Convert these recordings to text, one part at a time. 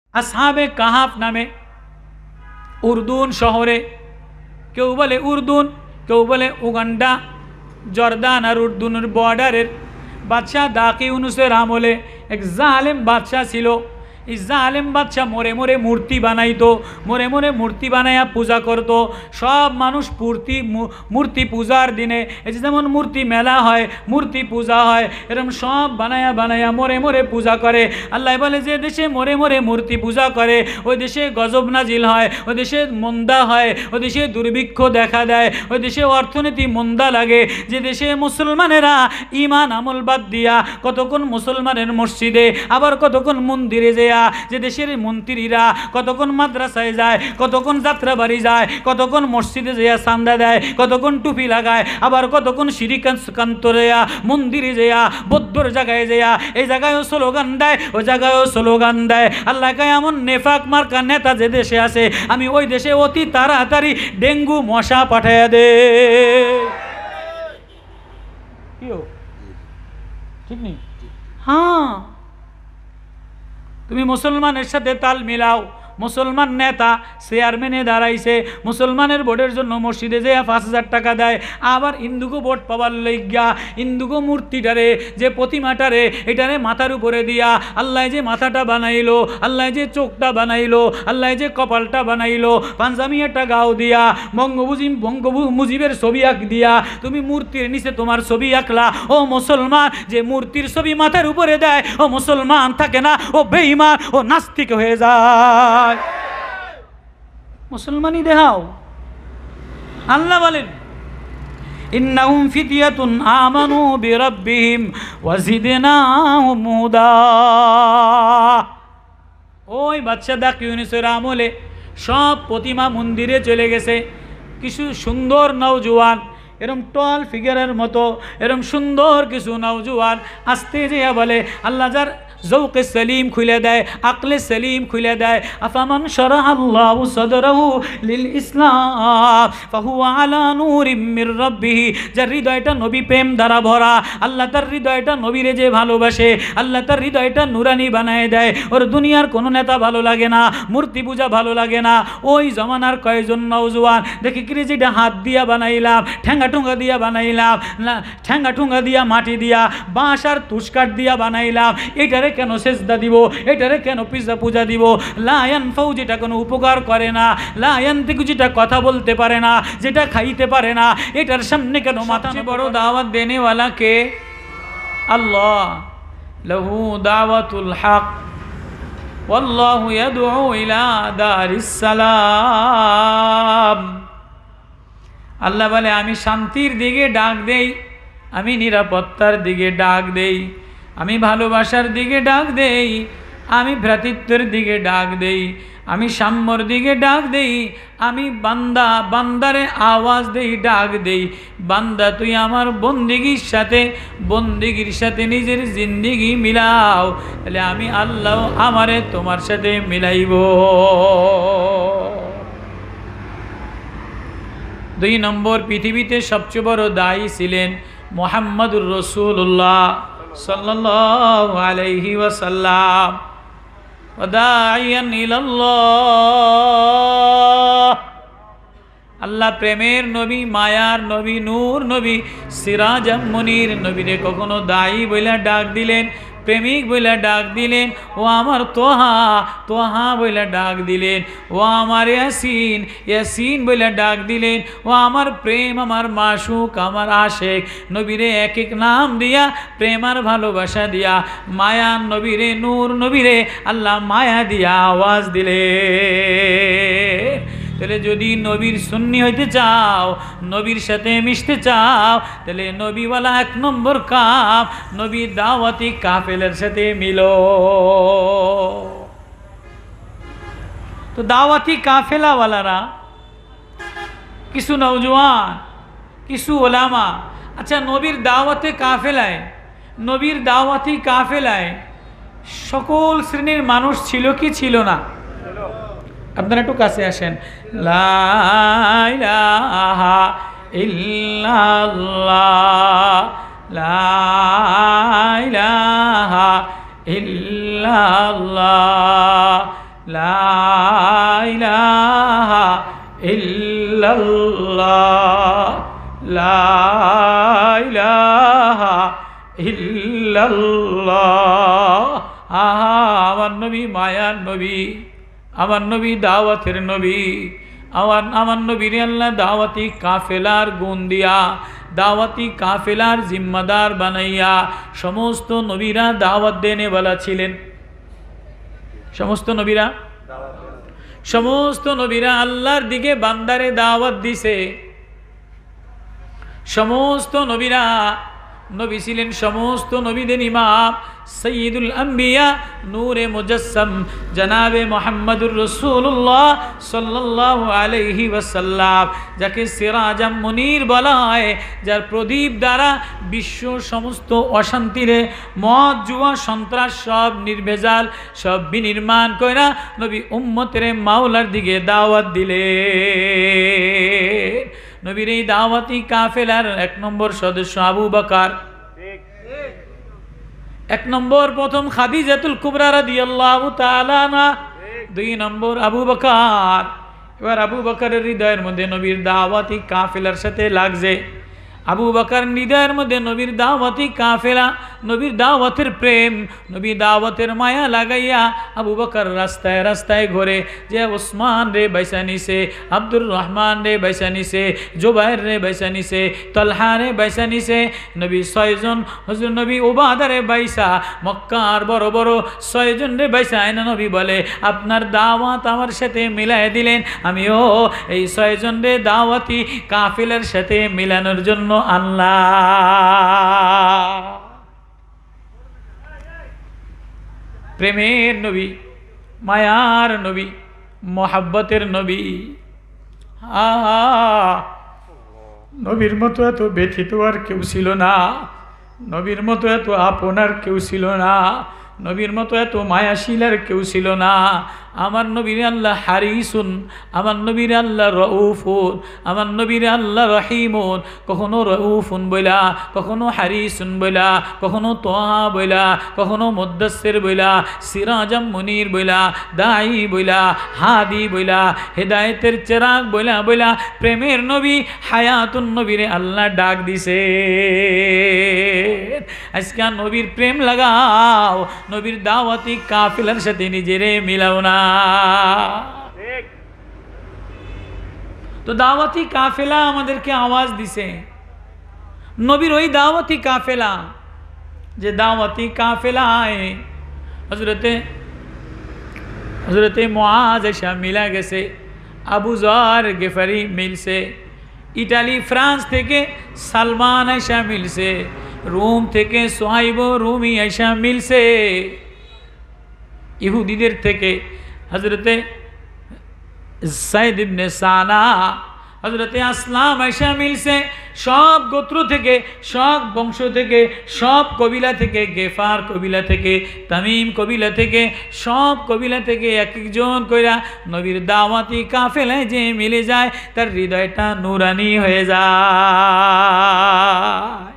আসহাবে কাহাফ নামে উর্দুন শহরে, কেউ বলে উর্দুন, কেউ বলে উগান্ডা, জর্দান আর উর্দুনের বর্ডারের বাদশাহ দাকি ইউনুসের আমলে এক জালেম বাদশাহ ছিল। এই জালেম বাদশাহ মরে মরে মূর্তি বানাইতো, মরে মরে মূর্তি বানাইয়া পূজা করতো। সব মানুষ মূর্তি পূজার দিনে, এই যেমন মূর্তি মেলা হয়, মূর্তি পূজা হয়, এরকম সব বানায়া বানায়া মরে মরে পূজা করে। আল্লাহ বলে যে দেশে মরে মরে মূর্তি পূজা করে ওই দেশে গজব নাজিল হয়, ওই দেশে মন্দা হয়, ওই দেশে দুর্ভিক্ষ দেখা দেয়, ওই দেশে অর্থনীতি মন্দা লাগে। যে দেশে মুসলমানেরা ইমান আমল বাদ দিয়া কতক্ষণ মুসলমানের মসজিদে, আবার কতক্ষণ মন্দিরে যেয়া, যে দেশের মন্ত্রীরা কতক্ষণ মাদ্রাসায় যায়, কতক্ষণ যাত্রা বাড়ি যায়, কতক্ষণ মসজিদে যেয়া চান্দা দেয়, কতক্ষণ টুপি লাগায়, আবার কতক্ষণ সিঁড়িকান্তরে মন্দিরে যেয়া, বৌদ্ধর জায়গায় যেয়া, এই জায়গায়ও স্লোগান দেয়, ওই জায়গায়ও স্লোগান দেয়। আল্লাহ কয় এমন নেফাক মার্কা নেতা যে দেশে আছে, আমি ওই দেশে অতি তাড়াতাড়ি ডেঙ্গু মশা পাঠাইয়া দে। ঠিক নেই? হ্যাঁ, তুমি মুসলমানের সাথে তাল মিলাও। মুসলমান নেতা চেয়ারম্যানে দাঁড়াইছে, মুসলমানের ভোটের জন্য মসজিদে যে 5,000 টাকা দেয়, আবার হিন্দুকে ভোট পাবার লইগা হিন্দুকে মূর্তিটারে, যে প্রতিমাটারে, এটারে মাথার উপরে দিয়া আল্লাহ যে মাথাটা বানাইলো, আল্লাহ যে চোখটা বানাইলো, আল্লাহ যে কপালটা বানাইলো, পাঞ্জাবি একটা গাও দিয়া মুজিবের ছবি আঁক দিয়া তুমি মূর্তির নিচে তোমার ছবি আঁকলা। ও মুসলমান, যে মূর্তির ছবি মাথার উপরে দেয় ও মুসলমান থাকে না, ও বেঈমান, ও নাস্তিক হয়ে যায়। মুসলমানই দেখাও। আল্লাহ বলেন ইন্নাহুম ফিতয়াতুন আমানু বিরাব্বিহিম ওয়াজিদনাহুম হুদা। ওই বাদশা দাকি ইউনুসের আমলে সব প্রতিমা মন্দিরে চলে গেছে। কিছু সুন্দর নওজোয়ান, এরম টল ফিগারের মতো এরম সুন্দর কিছু নওজোয়ান আসতে যেয়া বলে, আল্লাহ যার জৌকে সলিম খুলে দেয়, আকলে সলিম খুলে দেয়, আফামান শারাহাল্লাহু সাদরাহু লিল ইসলাম ফাহুয়া আলা নূরিম মির রাব্বিহি। যার হৃদয়টা নবী প্রেম দ্বারা ভরা, আল্লাহ তার হৃদয়টা নবীরে যে ভালোবাসে, আল্লাহ তার হৃদয়টা নুরানি বানায় দেয়। ওর দুনিয়ার কোনো নেতা ভালো লাগে না, মূর্তি পূজা ভালো লাগে না। ওই জমানার কয়েকজন নওজোয়ান দেখি কি যেটা হাত দিয়া বানাইলাম, ঠ্যাঙ্গা ঠুঙ্গা দিয়া বানাইলাম, ঠ্যাঙ্গা ঠুঙ্গা দিয়া মাটি দিয়া বাঁশ আর তুষকাঠ দিয়া বানাইলাম, এটারে কেন সেজদা দিব, এটারে কেন পূজা দিব? লায়ান ফাউ, যেটা কোনো উপকার করে না, লায়ান থেকে যেটা কথা বলতে পারে না, যেটা খাইতে পারে না, এটার সামনে কেন মাথা? বড় দাওয়াত দেনেওয়ালা কে? আল্লাহ। লাহু দাওয়াতুল হক ওয়াল্লাহু ইয়াদউ ইলা দারিস সালাম। আল্লাহ বলে আমি শান্তির দিকে ডাক দেই, আমি নিরাপত্তার দিকে ডাক দেই, আমি ভালোবাসার দিকে ডাক দেই, আমি ভ্রাতৃত্বের দিকে ডাক দেই, আমি সাম্যর দিকে ডাক দেই, আমি বান্দারে আওয়াজ দেই, ডাক দেই, বান্দা তুই আমার বন্দিগির সাথে নিজের জিন্দিগি মিলাও, তাহলে আমি আল্লাহ আমারে তোমার সাথে মিলাইব। 2 নম্বর, পৃথিবীতে সবচেয়ে বড় দায়ী ছিলেন মুহাম্মদুর রাসূলুল্লাহ সাল্লাল্লাহু আলাইহি ওয়াসাল্লাম। ওয়াদাইয়ান ইলাল্লাহ, আল্লাহ প্রেমের নবী, মায়ার নবী, নূর নবী, সিরাজাম মুনির নবীরে কখনো দায়ী বইলা ডাক দিলেন, প্রেমিক বইলা ডাক দিলেন, ও আমার তোহা তোহা বইলা ডাক দিলেন, ও আমার ইয়াসিন ইয়াসিন বইলা ডাক দিলেন, ও আমার প্রেম, আমার মাশুক, আমার আশেক। নবীরে এক এক নাম দিয়া, প্রেম আর ভালোবাসা দিয়া, মায়া নবীরে, নূর নবীরে আল্লাহ মায়া দিয়া আওয়াজ দিলে। তাহলে যদি নবীর সুন্নি হইতে চাও, নবীর সাথে মিশতে চাও, তাহলে নবীওয়ালা 1 নম্বর কাম, নবী দাওয়াতি কাফেলার সাথে মিলো। তো দাওয়াতি কাফেলাওয়ালারা কিছু নওজোয়ান, কিছু ওলামা, আচ্ছা নবীর দাওয়াতি কাফেলায় সকল শ্রেণীর মানুষ ছিল কি ছিল না? আপনারা একটু কাছে আসেন। লা ইলাহা ইল্লাল্লাহ, লা ইলাহা ইল্লাল্লাহ, লা ইলাহা ইল্লাল্লাহ, লা ইলাহা ইল্লাল্লাহ। আহা, আমার নবী মায়ার নবী, আমার নবী দাওয়াতের নবী। আমার নবীর আল্লাহ দাওয়াতি কাফেলার গুণ দিয়া, দাওয়াতি কাফেলার জিম্মাদার বানাইয়া সমস্ত নবীরা দাওয়াত দেনে বলা ছিলেন। সমস্ত নবীরা আল্লাহর দিকে বান্দারে দাওয়াত দিছে। সমস্ত নবীরা নবী ছিলেন সমস্ত নবীদের ইমাম সৈয়দুল আম্বিয়া নূরে মুজাসসাম জনাবে মুহাম্মদুর রাসূলুল্লাহ সাল্লাল্লাহু আলাইহি ওয়াসাল্লাম, যাকে সিরাজাম মুনীর বলা হয়, যার প্রদীপ দ্বারা বিশ্ব সমস্ত অশান্তিরে মদ জুয়া সন্ত্রাস সব নির্ভেজাল সব বিনির্মাণ কইরা নবী উম্মতের মাওলার দিকে দাওয়াত দিলে। নবীর এই দাওয়াতি কাফেলার 1 নম্বর সদস্য আবু বকর, 1 নম্বর প্রথম খাদিজাতুল কুবরা রাদিয়াল্লাহু তাআলা আনহা, 2 নম্বর আবু বকর। এবার আবু বকরের হৃদয়ের মধ্যে নবীর দাওয়াতি কাফেলার সাথে লাগছে। আবু বকর হৃদয়ের মধ্যে নবীর দাওয়াতি কাফেলা, নবীর দাওয়াতের প্রেম, নবীর দাওয়াতের মায়া লাগাইয়া আবু বকর রাস্তায় রাস্তায় ঘুরে, যে ওসমান রে বাইসা নিছে, আব্দুর রহমান রে বাইসা নিছে, জুবাইর রে বাইসা নিছে, তলহা রে বাইসা নিছে। নবী 6 জন, হযরত নবী উবাদা রে বাইসা, মক্কার বড় বড় 6 জন রে বাইসা আয়না নবী বলে, আপনার দাওয়াত আমার সাথে মিলাই দিলেন, আমিও এই 6 জন রে দাওয়াতি কাফেলার সাথে মিলানোর জন্য আল্লাহ। প্রেমের নবী, মায়ার নবী, মোহাব্বতের নবী। নবীর মতো এত ব্যথিত আর কেউ ছিল না, নবীর মতো এত আপনার কেউ ছিল না, নবীর মতো এত মায়াশীল আর কেউ ছিল না। আমার নবীর আল্লাহ হারিসুন, আমার নবীর আল্লাহ রউফুন, আমার নবীর আল্লাহ রহিমুন। কখনো রউফুন বইলা, কখনো হারিসুন বইলা, কখনো তোহা বইলা, কখনো মুদ্দাসসির বইলা, সিরাজাম মুনীর বইলা, দাঈ বইলা, হাদি বইলা, হেদায়েতের চেরাগ বইলা বইলা প্রেমের নবী হায়াতুন নবীরে আল্লাহ ডাক দিছে। আজকে নবীর প্রেম লাগাও, নবীর দাওয়াতি কাফেলার সাথে নিজেরে মিলাও না। তো দাওয়াতি কাফেলা আমাদেরকে আওয়াজ দিছে, নবীর ওই দাওয়াতি কাফেলা, যে দাওয়াতি কাফেলায় হজরতে মুআজ এসা মিলা গেছে, আবু যর গেফারি মিলছে, ইটালি ফ্রান্স থেকে সালমান এসা মিলছে, রোম থেকে সোহাইব রুমি এসা মিলছে, ইহুদিদের থেকে হজরতে সাইদ ইবনে সানা, হজরতে আসলাম এসা মিলছে। সব গোত্র থেকে, সব বংশ থেকে, সব কবিলা থেকে, গেফার কবিলা থেকে, তামিম কবিলা থেকে, সব কবিলা থেকে এক একজন কইরা নবীর দাওয়াতি কাফেলায় যে মিলে যায়, তার হৃদয়টা নুরানি হয়ে যায়।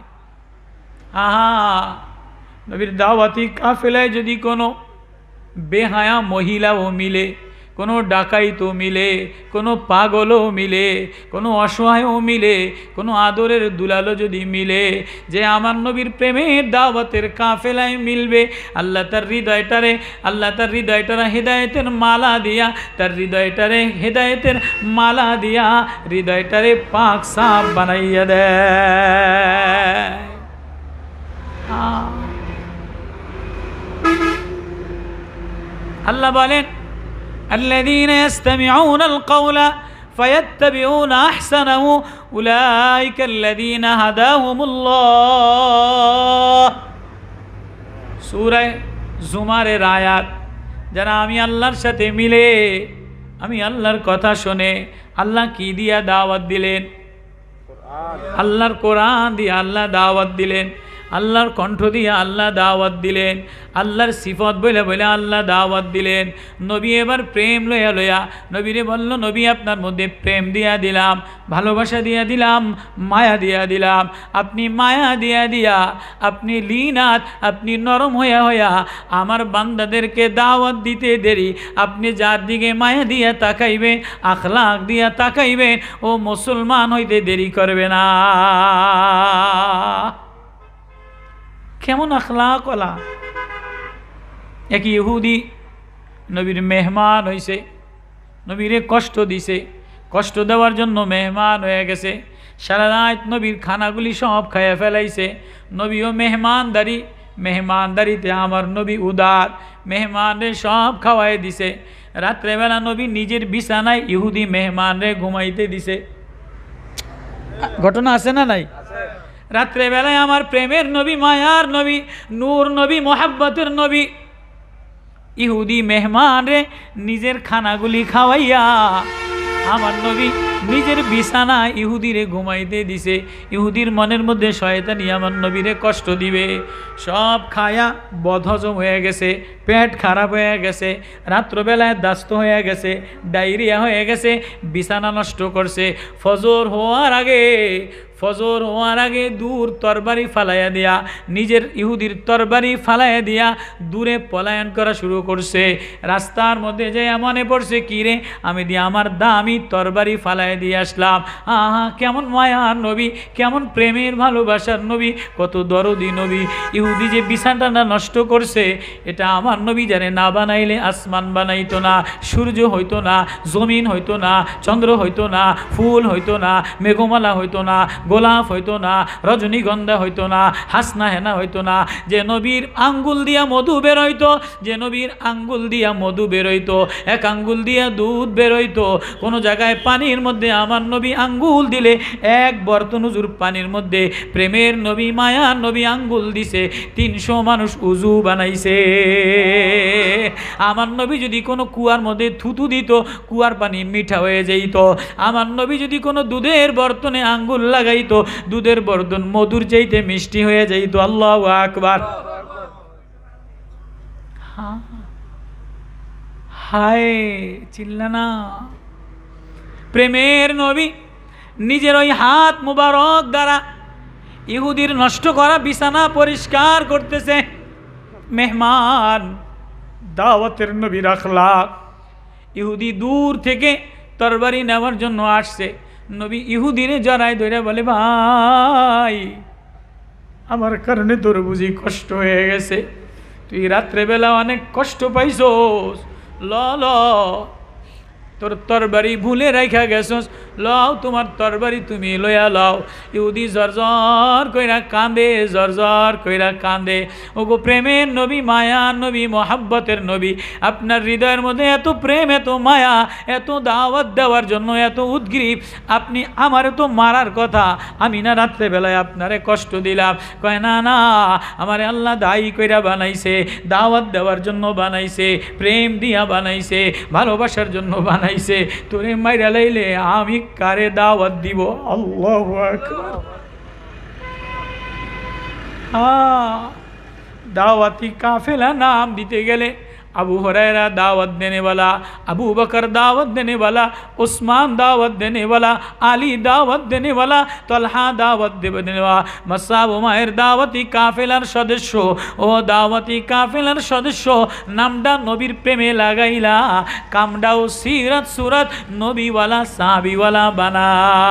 নবীর দাওয়াতি কাফেলায় যদি কোনো বেহায়া মহিলাও মিলে, কোনো ডাকাইতও মিলে, কোনো পাগলও মিলে, কোনো অসহায়ও মিলে, কোনো আদরের দুলালও যদি মিলে, যে আমার নবীর প্রেমের দাওয়াতের কাফেলায় মিলবে, আল্লাহ তার হৃদয়টারে হেদায়েতের মালা দিয়া, তার হৃদয়টারে হেদায়েতের মালা দিয়া হৃদয়টারে পাক সাফ বানাইয়া দেয়। আল্লাহ বলেন, الذين يستمعون القول فيتبعون أحسنه أولئك الذين هداهم الله। সূরা জুমারের আয়াত, যারা আমি আল্লাহর সাথে মিলে, আমি আল্লাহর কথা শুনে, আল্লাহ কি দিয়া দাওয়াত দিলেন? আল্লাহর কোরআন দিয়ে আল্লাহ দাওয়াত দিলেন। আল্লাহর কণ্ঠ দিয়ে আল্লাহ দাওয়াত দিলেন, আল্লাহর সিফত বলে বলে আল্লাহ দাওয়াত দিলেন। নবী এবার প্রেম লয়া লয়া নবীরে বলল, নবী আপনার মধ্যে প্রেম দিয়া দিলাম, ভালোবাসা দিয়া দিলাম, মায়া দিয়া দিলাম। আপনি মায়া দিয়া দিয়া, আপনি লীনাত, আপনি নরম হইয়া হইয়া আমার বান্দাদেরকে দাওয়াত দিতে দেরি। আপনি যার দিকে মায়া দিয়া তাকাইবে, আখলাক দিয়া তাকাইবে, ও মুসলমান হইতে দেরি করবে না। কেমন আখলাক ওলা! এক ইহুদি নবীর মেহমান হইছে, নবীরে কষ্ট দিছে, কষ্ট দেওয়ার জন্য মেহমান হয়ে গেছে। সারা রাত নবীর খানাগুলি সব খাইয়া ফেলাইছে। নবীও মেহমানদারিতে আমার নবী উদার, মেহমানরে সব খাওয়াই দিছে। রাত্রেবেলা নবী নিজের বিছানায় ইহুদি মেহমানরে ঘুমাইতে দিছে। ঘটনা আছে না নাই? রাত্রেবেলায় আমার প্রেমের নবী, মায়ার নবী, নূর নবী, মোহাব্বতের নবী ইহুদি মেহমানরে নিজের খানাগুলি খাওয়াইয়া আমার নবী নিজের বিছানা ইহুদিরে ঘুমাইতে দিছে। ইহুদির মনের মধ্যে শয়তানি আমার নবীরে কষ্ট দিবে। সব খায়া বদহজম হয়ে গেছে, পেট খারাপ হয়ে গেছে, রাত্রবেলায় দাস্ত হয়ে গেছে, ডায়রিয়া হয়ে গেছে, বিছানা নষ্ট করছে। ফজর হওয়ার আগে দূর তরবারি ফালাইয়া দিয়া, নিজের ইহুদির তরবারি ফালাইয়া দিয়া দূরে পলায়ন করা শুরু করছে। রাস্তার মধ্যে যে মনে পড়ছে, কি রে, আমি দিয়ে আমার দামি তরবারি ফালাইয়া দিয়ে আসলাম। আহা, কেমন মায়ার নবী, কেমন প্রেমের ভালোবাসার নবী, কত দরদি নবী। ইহুদি যে বিছানাটা নষ্ট করছে, এটা আমার নবী জানে। না বানাইলে আসমান বানাইতো না, সূর্য হইতো না, জমিন হইতো না, চন্দ্র হইতো না, ফুল হইতো না, মেঘমালা হইতো না, গোলাপ হইতো না, রজনীগন্ধা হইতো না, হাসনা হেনা হইতো না। যে নবীর আঙ্গুল দিয়া মধু বেরোইতো, যে নবীর আঙ্গুল দিয়া মধু বেরোইতো, এক আঙ্গুল দিয়া দুধ বেরোইতো। কোনো জায়গায় পানির মধ্যে আমার নবী আঙ্গুল দিলে এক বর্তন উজুর পানির মধ্যে প্রেমের নবী, মায়ার নবী আঙ্গুল দিছে, 300 মানুষ উজু বানাইছে। আমার নবী যদি কোনো কুয়ার মধ্যে থুতু দিত, কুয়ার পানি মিঠা হয়ে যাইত। আমার নবী যদি কোনো দুধের বর্তনে আঙ্গুল লাগাইতো, দুধের বর্তন মধুর চাইতে মিষ্টি হয়ে যাইত। আল্লাহু আকবার। হায়, চিল্লানা। প্রেমের নবী নিজের ওই হাত মুবারক দ্বারা ইহুদির নষ্ট করা বিছানা পরিষ্কার করতেছে। মেহমান, দাওয়াতের নবীর আখলাক। ইহুদি দূর থেকে তরবারি নেওয়ার জন্য আসছে। নবী ইহুদিরে জড়ায় ধরে বলে, ভাই, আমার কারণে তোর বুঝি কষ্ট হয়ে গেছে, তুই রাত্রেবেলা অনেক কষ্ট পাইছস, ল তোর তরবারি ভুলে রাখা গেছস, লও তোমার তরবারি তুমি লইয়া লও। ইহুদি জর্জর কইরা কান্দে, জর্জর কইরা কান্দে। ওগো প্রেমের নবী, মায়ার নবী, মোহাব্বতের নবী, আপনার হৃদয়ের মধ্যে এত প্রেম, এত মায়া, এত দাওয়াত দেওয়ার জন্য এত উদ্গ্রীব, আপনি আমারে তো মারার কথা, আমি না রাত্রেবেলায় আপনারে কষ্ট দিলাম। কয় না না, আমারে আল্লাহ দায়ী কইরা বানাইছে, দাওয়াত দেওয়ার জন্য বানাইছে, প্রেম দিয়া বানাইছে, ভালোবাসার জন্য বানাইছে। তোরে মাইরা লাইলে আমি কারে দাওয়াত দিব? আল্লাহু আকবার। দাওয়াতি কাফেলা নাম দিতে গেলে अबू हुरैरा दावत देने वाला, अबू बकर दावत देने वाला, उस्मान दावत देने वाला, आली दावत देने वाला, तलहा दावत देने वाला, मसाब उमायर दावती काफिलार सदस्य। ओ दावती काफिलार सदस्य नामडा नबीर प्रेमे लागाइला, कामडाओ सीरत सूरत नबी वाला साहाबी वाला बना।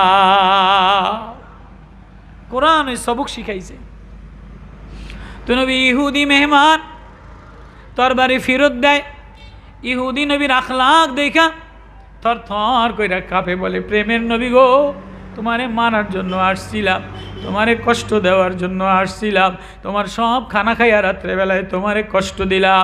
कुरान सबक शिखाइছে। तो नबी इहुदी मेहमान তরবারি ফেরত দেয়। ইহুদি নবীর আখলাক দেখা থর থর কইরা কাঁপে, বলে, প্রেমের নবী গো, তোমারে মারার জন্য আসছিলাম, তোমারে কষ্ট দেওয়ার জন্য আসছিলাম, তোমার সব খানা খাইয়া রাত্রেবেলায় তোমারে কষ্ট দিলাম।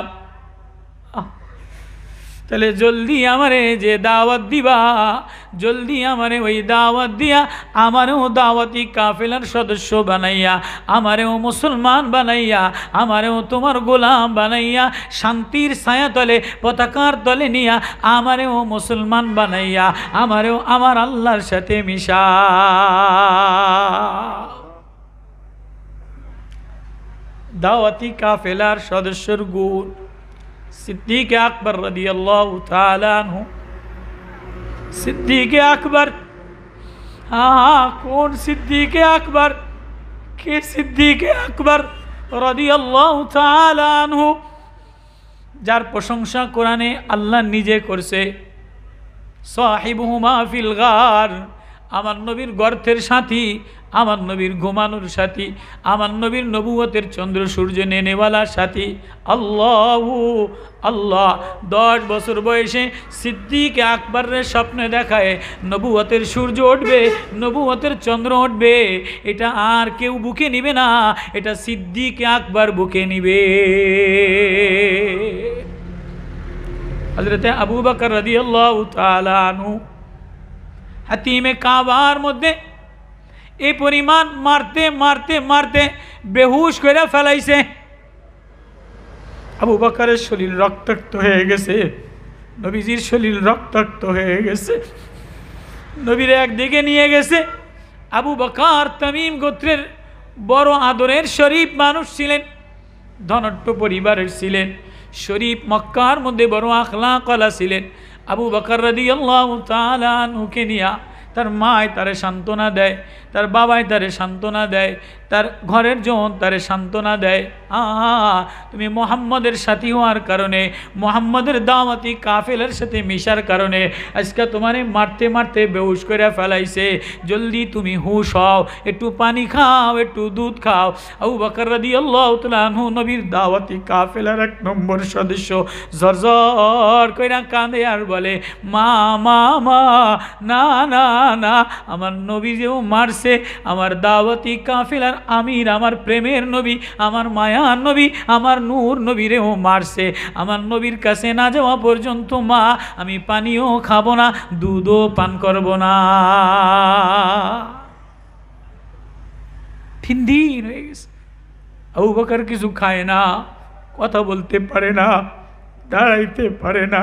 তাহলে জলদি আমারে যে দাওয়াত দিবা, জলদি আমারে ওই দাওয়াত দিয়া আমারেও দাওয়াতি কাফেলার সদস্য বানাইয়া, আমারেও মুসলমান বানাইয়া, আমারেও তোমার গোলাম বানাইয়া, শান্তির ছায়া তলে পতাকার তলে নিয়া আমারেও মুসলমান বানাইয়া, আমারেও আমার আল্লাহর সাথে মিশা। দাওয়াতি কাফেলার সদস্যর গুণ। সিদ্দিক আকবর রাদিয়াল্লাহু তাআলা আনহু, সিদ্দিক আকবর, কোন সিদ্দিক আকবর? কে সিদ্দিক আকবর রাদিয়াল্লাহু তাআলা আনহু? যার প্রশংসা কোরআনে আল্লাহ নিজে করছে। সাহিবুহুমা ফিল গার, আমার নবীর গর্তের সাথী, আমার নবীর ঘুমানোর সাথী, আমার নবীর নবুয়তের চন্দ্র সূর্য নেনেওয়ালার সাথী আল্লাহু আল্লাহ। 10 বছর বয়সে সিদ্দিক আকবরের স্বপ্নে দেখায় নবুয়তের সূর্য উঠবে, নবুয়তের চন্দ্র উঠবে। এটা আর কেউ বুকে নিবে না, এটা সিদ্দিক আকবর বুকে নিবে। হযরত আবু বকর রাদিয়াল্লাহু তাআলা আনহু হাতিমে কাবার মধ্যে এই পরিমাণ মারতে মারতে মারতে বেহুশ করে ফেলাইছে। আবু বকরের শরীর রক্তাক্ত হয়ে গেছে, নবীজির শরীর রক্তাক্ত হয়ে গেছে। নবীর একদিকে নিয়ে গেছে। আবু বকর তামিম গোত্রের বড় আদরের শরীফ মানুষ ছিলেন, ধনাঢ্য পরিবারের ছিলেন, শরীফ মক্কার মধ্যে বড় আখলাকওয়ালা ছিলেন। আবু বকর রাদিয়াল্লাহু তাআলা আনহুকে নিয়া তার মায় তারে সান্ত্বনা দেয়, তার বাবাই তারে সান্ত্বনা দেয়, তার ঘরের জন তারে সান্ত্বনা দেয়। তুমি মোহাম্মদের সাথী হওয়ার কারণে, মোহাম্মদের দাওয়াতি কাফেলার সাথে মিশার কারণে আজকে তোমারে মারতে মারতে বেহুশ করে ফেলাইছে। জলদি তুমি হুশ হও, একটু পানি খাও, একটু দুধ খাও। আবু বকর রাদিয়াল্লাহু তাআলা আনহু নবীর দাওয়াতি কাফেলার 1 নম্বর সদস্য, জরজর কইরা কাঁদে আর বলে, মা মা মা, না না না, আমার নবী যেও মারছে আমার দাওয়াতি কাফেলার আমির, আমার প্রেমের নবী, আমার মায়ার নবী, আমার নূর নবীরেও মারছে। আমার নবীর কাছে না যাওয়া পর্যন্ত মা আমি পানিও খাবো না, দুধও পান করব না। 3 দিন হয়ে গেছে। আবু বকর কিছু খায় না, কথা বলতে পারে না, দাঁড়াইতে পারে না।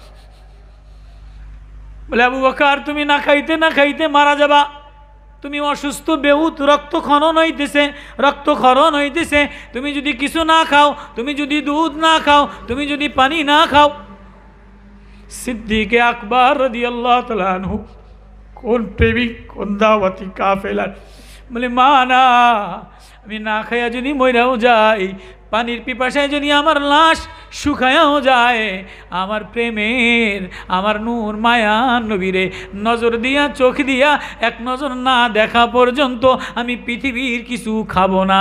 বলে, আবু বকর তুমি না খাইতে না খাইতে মারা যাবা, তুমি অসুস্থ, বেহুত, রক্তক্ষরণ হইতেছে, রক্তক্ষরণ হইতেছে। তুমি যদি কিছু না খাও, তুমি যদি দুধ না খাও, তুমি যদি পানি না খাও। সিদ্দিক আকবর রাদিয়াল্লাহু তাআলা আনহু কোন প্রেমিক, কোন দাওয়াতি কাফেলার, বলে মা না, আমি না খাইয়া যদি মইরাও যাই, পানির পিপাসায় যদি আমার লাশ শুকায়াও যায়, আমার প্রেমের, আমার নূর মায়া নবীরে নজর দিয়া, চোখ দিয়া 1 নজর না দেখা পর্যন্ত আমি পৃথিবীর কিছু খাবো না।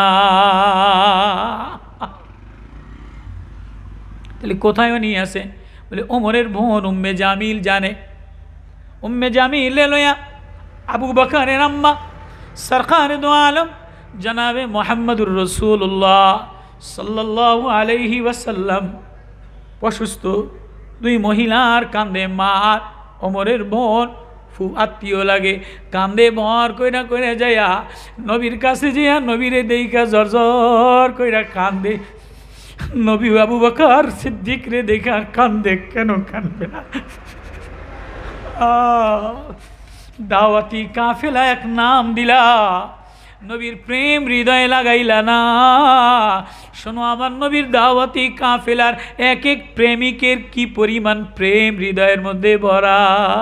তাহলে কোথায় নিয়ে আসে? বলে ওমরের বোন উম্মে জামিল জানে। উম্মে জামিল লইয়া আবু বকরের আম্মা সরকারে দো আলম জনাবে মুহাম্মদুর রাসূলুল্লাহ সাল্লাল্লাহু আলাইহি ওয়াসাল্লাম অসুস্থ। 2 মহিলার কান্দে মার, ওমরের বোন খুব আত্মীয় লাগে, কান্দে ভর কইরা কইরা যাইয়া নবীর কাছে যাইয়া নবীরে দেইকা জর্জর কইরা কান্দে। নবী আবু বকর সিদ্দিক রে দেখা কান্দে, কেন কান্দবে না? দাওয়াতি কাফেলা 1 নাম দিলা, নবীর প্রেম হৃদয়ে লাগাইলা না। শোনো, আমার নবীর দাওয়াতি কাফেলার 1 প্রেমিকের কি পরিমাণ প্রেম হৃদয়ের মধ্যে ভরা।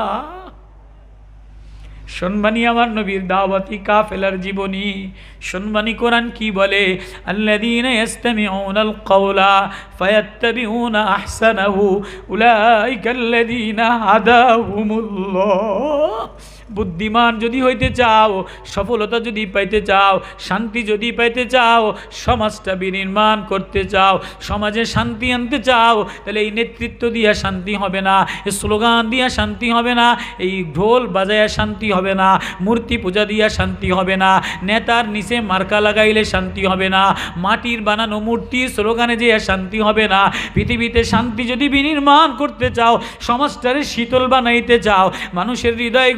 শুনবানি আমার নবীর দাওয়াতি কাফেলার জীবনী, শুনবানি কোরআন কি বলে, আল্লাযীনা ইসতামিউনাল কাওলা ফায়াত্তাবিউনা আহসানাহু উলাইকাল্লাযীনা হাদাহুমুল্লাহ। বুদ্ধিমান যদি হইতে চাও, সফলতা যদি পাইতে চাও, শান্তি যদি পাইতে চাও, সমাজটা বিনির্মাণ করতে চাও, সমাজে শান্তি আনতে চাও, তাহলে এই নেতৃত্ব দিয়া শান্তি হবে না, এই স্লোগান দিয়া শান্তি হবে না, এই ঢোল বাজায়া শান্তি হবে না, মূর্তি পূজা দিয়া শান্তি হবে না, নেতার নিচে মার্কা লাগাইলে শান্তি হবে না, মাটির বানানো মূর্তির স্লোগানে যে শান্তি হবে না। পৃথিবীতে শান্তি যদি বিনির্মাণ করতে চাও, সমাজটারে শীতল বানাইতে চাও, মানুষের হৃদয়গুলিরে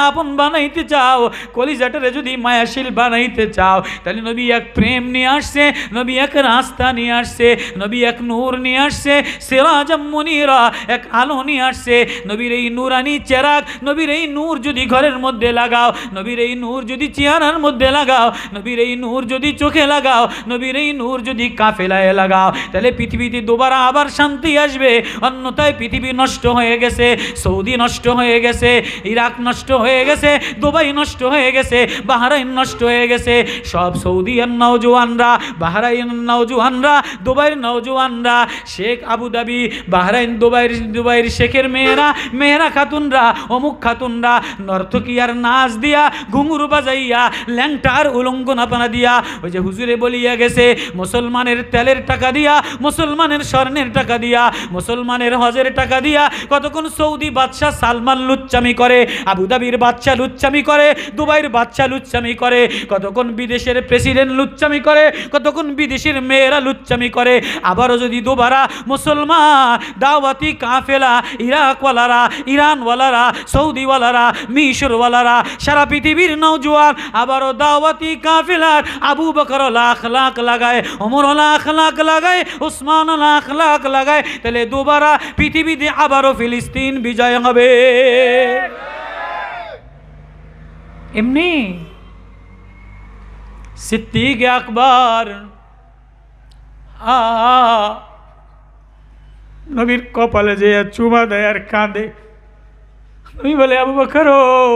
আপন বানাইতে চাও, কলিজাটারে যদি মায়াশীল বানাইতে চাও, তাহলে নবী এক প্রেম নিয়ে আসছে, নবী এক রাস্তা নিয়ে আসছে, নবী এক নূর নিয়ে আসছে, সিরাজাম মুনীরা, এক আলো নিয়ে আসছে। নবীর এই নূরানি চেরাগ, নবীর এই নূর যদি ঘরের মধ্যে লাগাও, নবীর এই নূর যদি চেহারার মধ্যে লাগাও, নবীর এই নূর যদি চোখে লাগাও, নবীর এই নূর যদি কাফেলায় লাগাও, তাহলে পৃথিবীতে দুবারা আবার শান্তি আসবে। অন্যথায় পৃথিবী নষ্ট হয়ে গেছে, সৌদি নষ্ট হয়ে গেছে, ইরাক নষ্ট হয়ে গেছে, দুবাই নষ্ট হয়ে গেছে, বাহরাইন নষ্ট হয়ে গেছে। সব সৌদিয়ার নওজোয়ানরা, বাহরাইনের নওজোয়ানরা, দুবাইয়ের নওজোয়ানরা, শেখ আবুধাবি, বাহরাইন, দুবাইয়ের শেখের মেয়েরা খাতুনরা, অমুক খাতুনরা নর্তকিয়ার নাচ দিয়া, ঘুঙুর বাজাইয়া, ল্যাংটার উলঙ্গনাপানা দিয়া, ওই যে হুজুরে বলিয়া গেছে, মুসলমানের তেলের টাকা দিয়া, মুসলমানের স্বর্ণের টাকা দিয়া, মুসলমানের হজের টাকা দিয়া কতক্ষণ সৌদি বাদশাহ সালমান লুচ্চামি করে, আবুধাবির বাদশাহ লুচ্চামি করে, দুবাইয়ের বাদশাহ লুচ্চামি করে, কতক্ষণ বিদেশের প্রেসিডেন্ট লুচ্চামি করে, কতক্ষণ বিদেশের মেয়েরা লুচ্চামি করে। আবারও যদি দুবারা মুসলমান দাওয়াতি কাফেলা, ইরাকওয়ালারা, ইরানওয়ালারা, সৌদিওয়ালারা, মিশরওয়ালারা, সারা পৃথিবীর নওজোয়ান আবারও দাওয়াতি কাফেলার আবু বকর লাখ লাখ লাগায়, ওমর লাখ লাখ লাগায়, উসমান লাখ লাখ লাগায়, তাহলে দুবারা পৃথিবীতে আবারও ফিলিস্তিন বিজয় হবে। এমনি সিদ্দিক আকবর নবীর কপালে যে চুমা দেয় আর কাঁদে। নবী বলে, আবু বকর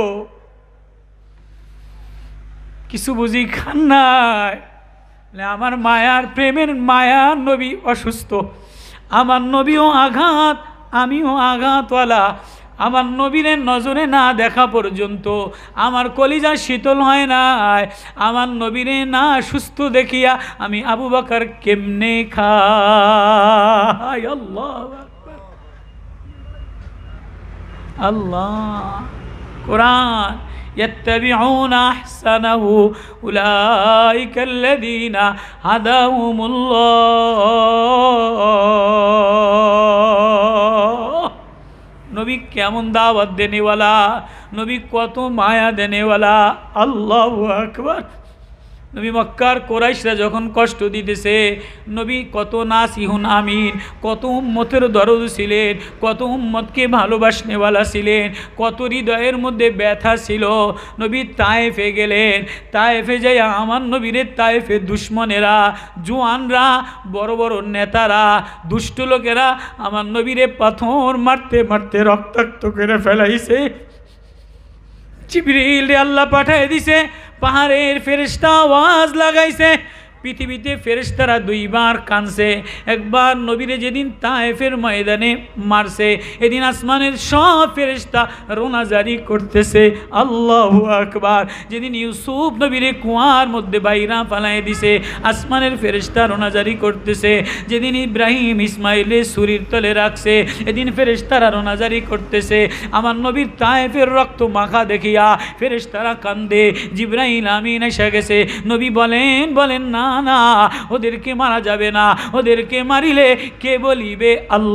কিছু বুঝি খান নাই? আমার মায়ার প্রেমের মায়া নবী অসুস্থ, আমার নবীও আঘাত, আমিও আঘাতওয়ালা। আমার নবীর নজরে না দেখা পর্যন্ত আমার কলিজা শীতল হয় নাই। আমার নবীরে না সুস্থ দেখিয়া আমি আবু বকর কেমনে খাই? আল্লাহ আল্লাহ, কোরআন يتبعون أحسنه أولئك الذين هداهم الله। নবী কেমন দাওয়াত দেনেওয়ালা, নবী কত মায়া দেনেওয়ালা। আল্লাহু আকবার। নবী মক্কার কোরাইশরা যখন কষ্ট দিতেছে, নবী কত নাসিহুন আমিন, কত উম্মতের দরদ ছিলেন, কত উম্মতকে ভালোবাসনেওয়ালা ছিলেন, কত হৃদয়ের মধ্যে ব্যথা ছিল। নবী তায়েফে গেলেন, তায়েফে যাই আমার নবীরে তায়েফে দুশ্মনেরা, জোয়ানরা, বড় বড় নেতারা, দুষ্ট লোকেরা আমার নবীরে পাথর মারতে মারতে রক্তাক্ত করে ফেলাইছে। জিবরিল আল্লাহ পাঠায় দিছে, পাহাড়ের ফেরেশতা আওয়াজ লাগাইছে। পৃথিবীতে ফেরেশতারা দুইবার কানছে। একবার নবীরে যেদিন তায়েফের ময়দানে মারছে, এদিন আসমানের সব ফেরেশতা রোনাজারি করতেছে। আল্লাহু আকবার। যেদিন ইউসুফ নবীরে কুয়ার মধ্যে বাইরা ফালাই দিছে, আসমানের ফেরেশতা রোনাজারি করতেছে। যেদিন ইব্রাহিম ইসমাইলে ছুরির তলে রাখছে, এদিন ফেরেশতারা রোনাজারি করতেছে। আমার নবীর তায়েফের রক্ত মাখা দেখিয়া ফেরেশতারা কান্দে। জিবরাইল আমিন এসে গেছে। নবী বলেন না না, ওদেরকে মারা যাবে না, ওদেরকে মারিলে কে বলিবে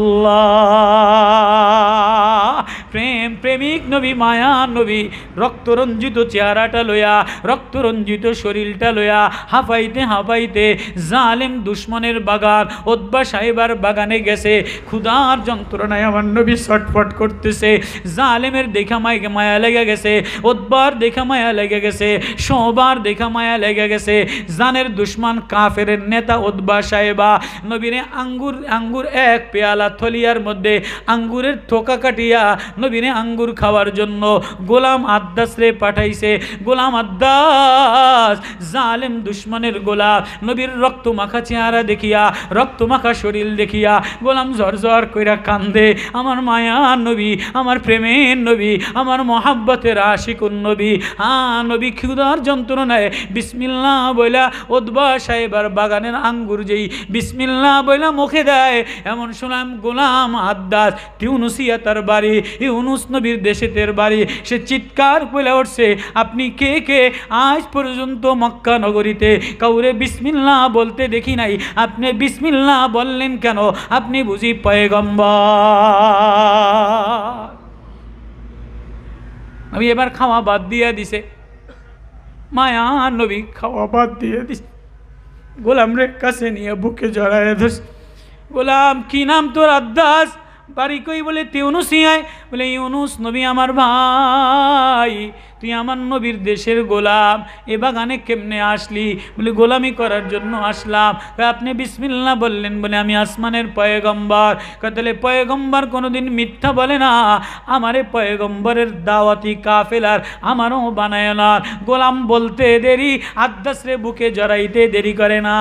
আল্লাহ। প্রেমিক নবী, মায়া নবী, রক্তরঞ্জিত চেহারাটা লইয়া, রক্তরঞ্জিত শরীরটা লইয়া হাঁপাইতে হাঁপাইতে জালেম দুশ্মনের বাগান, ওতবা সাহেবার বাগানে গেছে। ক্ষুধার যন্ত্রণায় আমার নবী ছটফট করতেছে। জালেমের দেখা মায়া লেগে গেছে, ওতবার দেখা মায়া লেগে গেছে, সবার দেখা মায়া লেগে গেছে। জানের দুশ্মন কাফের নেতা উতবা সাহেবা নবীরে আঙ্গুর এক পেয়ালা থলিয়ার মধ্যে আঙ্গুরের থোকা কাটিয়া নবীরে আঙ্গুর খাওয়ার জন্য গোলাম আদ্দাসরে পাঠাইছে। গোলাম আদ্দাস জালেম দুশ্মনের গোলাম। নবীর রক্ত মাখা চেহারা দেখিয়া, রক্ত মাখা শরীর দেখিয়া গোলাম ঝরঝর কইরা কান্দে। আমার মায়া নবী, আমার প্রেমের নবী, আমার মহাব্বতের আশিকুন নবী। নবী ক্ষুধার যন্ত্রণায় বিসমিল্লাহ বইলা উতবা সাহেবার বাগানের আঙ্গুর যেই বিসমিল্লাহ বইলা মুখে দেয়, এমন শুনলাম গোলাম আদ্দাস ইউনুসিয়া তার বাড়ি, ইউনুস নবীর দেশেতের বাড়ি। সে চিৎকার বলে উঠছে, আপনি কে কে আজ পর্যন্ত মক্কা নগরীতে কাউরে বিসমিল্লাহ বলতে দেখি নাই, আপনি বিসমিল্লাহ বললেন কেন? আপনি বুঝি পয়গম্বর? আমি এবার খাওয়া বাদ দিয়ে দিছে, মায়া নবী খাওয়া বাদ দিয়ে দিছে। গোলাম রে কাছে নিয়ে বুকে জড়ায় ধরছে, গোলাম কি নাম তোর? আদ্দাস। বাড়ি কই? বলে ইউনুসিয়ায়। বলে ইউনুস নবী আমার ভাই, তুই আমার নবীর দেশের গোলাম, এ বাগানে কেমনে আসলি? বলে গোলামি করার জন্য আসলাম। আপনি বিসমিল্লাহ বললেন বলে আমি আসমানের পয়গম্বর। তাহলে পয়গম্বর কোনোদিন মিথ্যা বলে না, আমারে পয়গম্বরের দাওয়াতি কাফেলার আমারও বানায় না। গোলাম বলতে দেরি, আদ্দাস রে বুকে জড়াইতে দেরি করে না।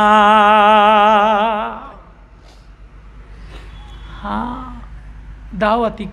হ্যাঁ, দাওয়াতি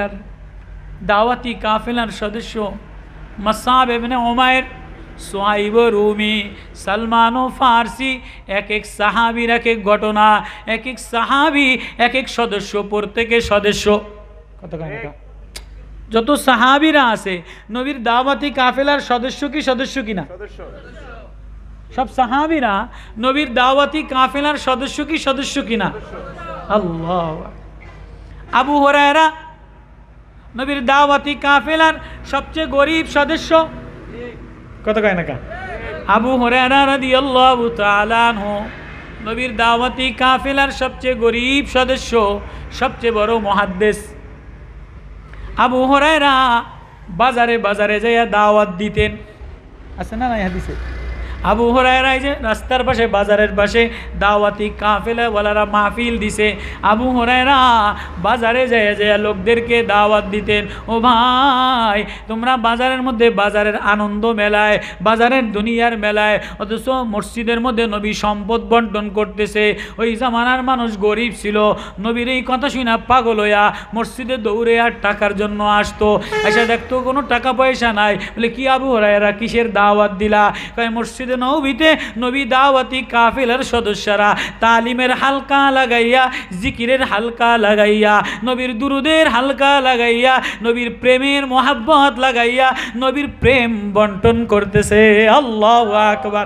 কাফেলার সদস্য মাসআব ইবনে উমাইর, সুহাইব রুমি, সালমান ও ফারসি, এক এক সাহাবীর এক এক ঘটনা, এক এক সাহাবী এক এক সদস্য, প্রত্যেকের সদস্য কত যত সাহাবীরা আছে নবীর দাওয়াতি কাফেলার সদস্য কি সদস্য কিনা? সব সাহাবীরা নবীর দাওয়াতি কাফেলার সদস্য কি সদস্য কিনা? আল্লাহ। আবু হুরায়রা নবীর দাওয়াতি কাফেলার সবচেয়ে গরিব সদস্য, কত কয় না? আবু হুরায়রা রাদিয়াল্লাহু তাআলা আনহু নবীর দাওয়াতি কাফেলার সবচেয়ে গরিব সদস্য, সবচেয়ে বড় মুহাদ্দিস। আবু হুরায়রা বাজারে বাজারে যাইয়া দাওয়াত দিতেন, আছে না নাই হাদিসে? আবু হুরায়রা যে রাস্তার পাশে বাজারের পাশে দাওয়াতি কাফেলাওয়ালারা মাহফিল দিছে, আবু হুরায়রা বাজারে যায় যায় লোকদেরকে দাওয়াত দিতেন, ও ভাই তোমরা বাজারের মধ্যে বাজারের আনন্দ মেলায়, বাজারের দুনিয়ার মেলায়, অথচ মসজিদের মধ্যে নবী সম্পদ বন্টন করতেছে। ওই জামানার মানুষ গরিব ছিল, নবীর এই কথা শুনে পাগল হইয়া মসজিদে দৌড়ে আর টাকার জন্য আসতো, এসে দেখতো কোনো টাকা পয়সা নাই। বলে কি আবু হুরায়রা কিসের দাওয়াত দিলা? কয় মসজিদ নবীতে নবী দাওয়াতি কাফেলার সদস্যরা তালিমের হালকা লাগাইয়া, জিকিরের হালকা লাগাইয়া, নবীর দুরুদের হালকা লাগাইয়া, নবীর প্রেমের মোহাব্বত লাগাইয়া নবীর প্রেম বন্টন করতেছে। আল্লাহু আকবার।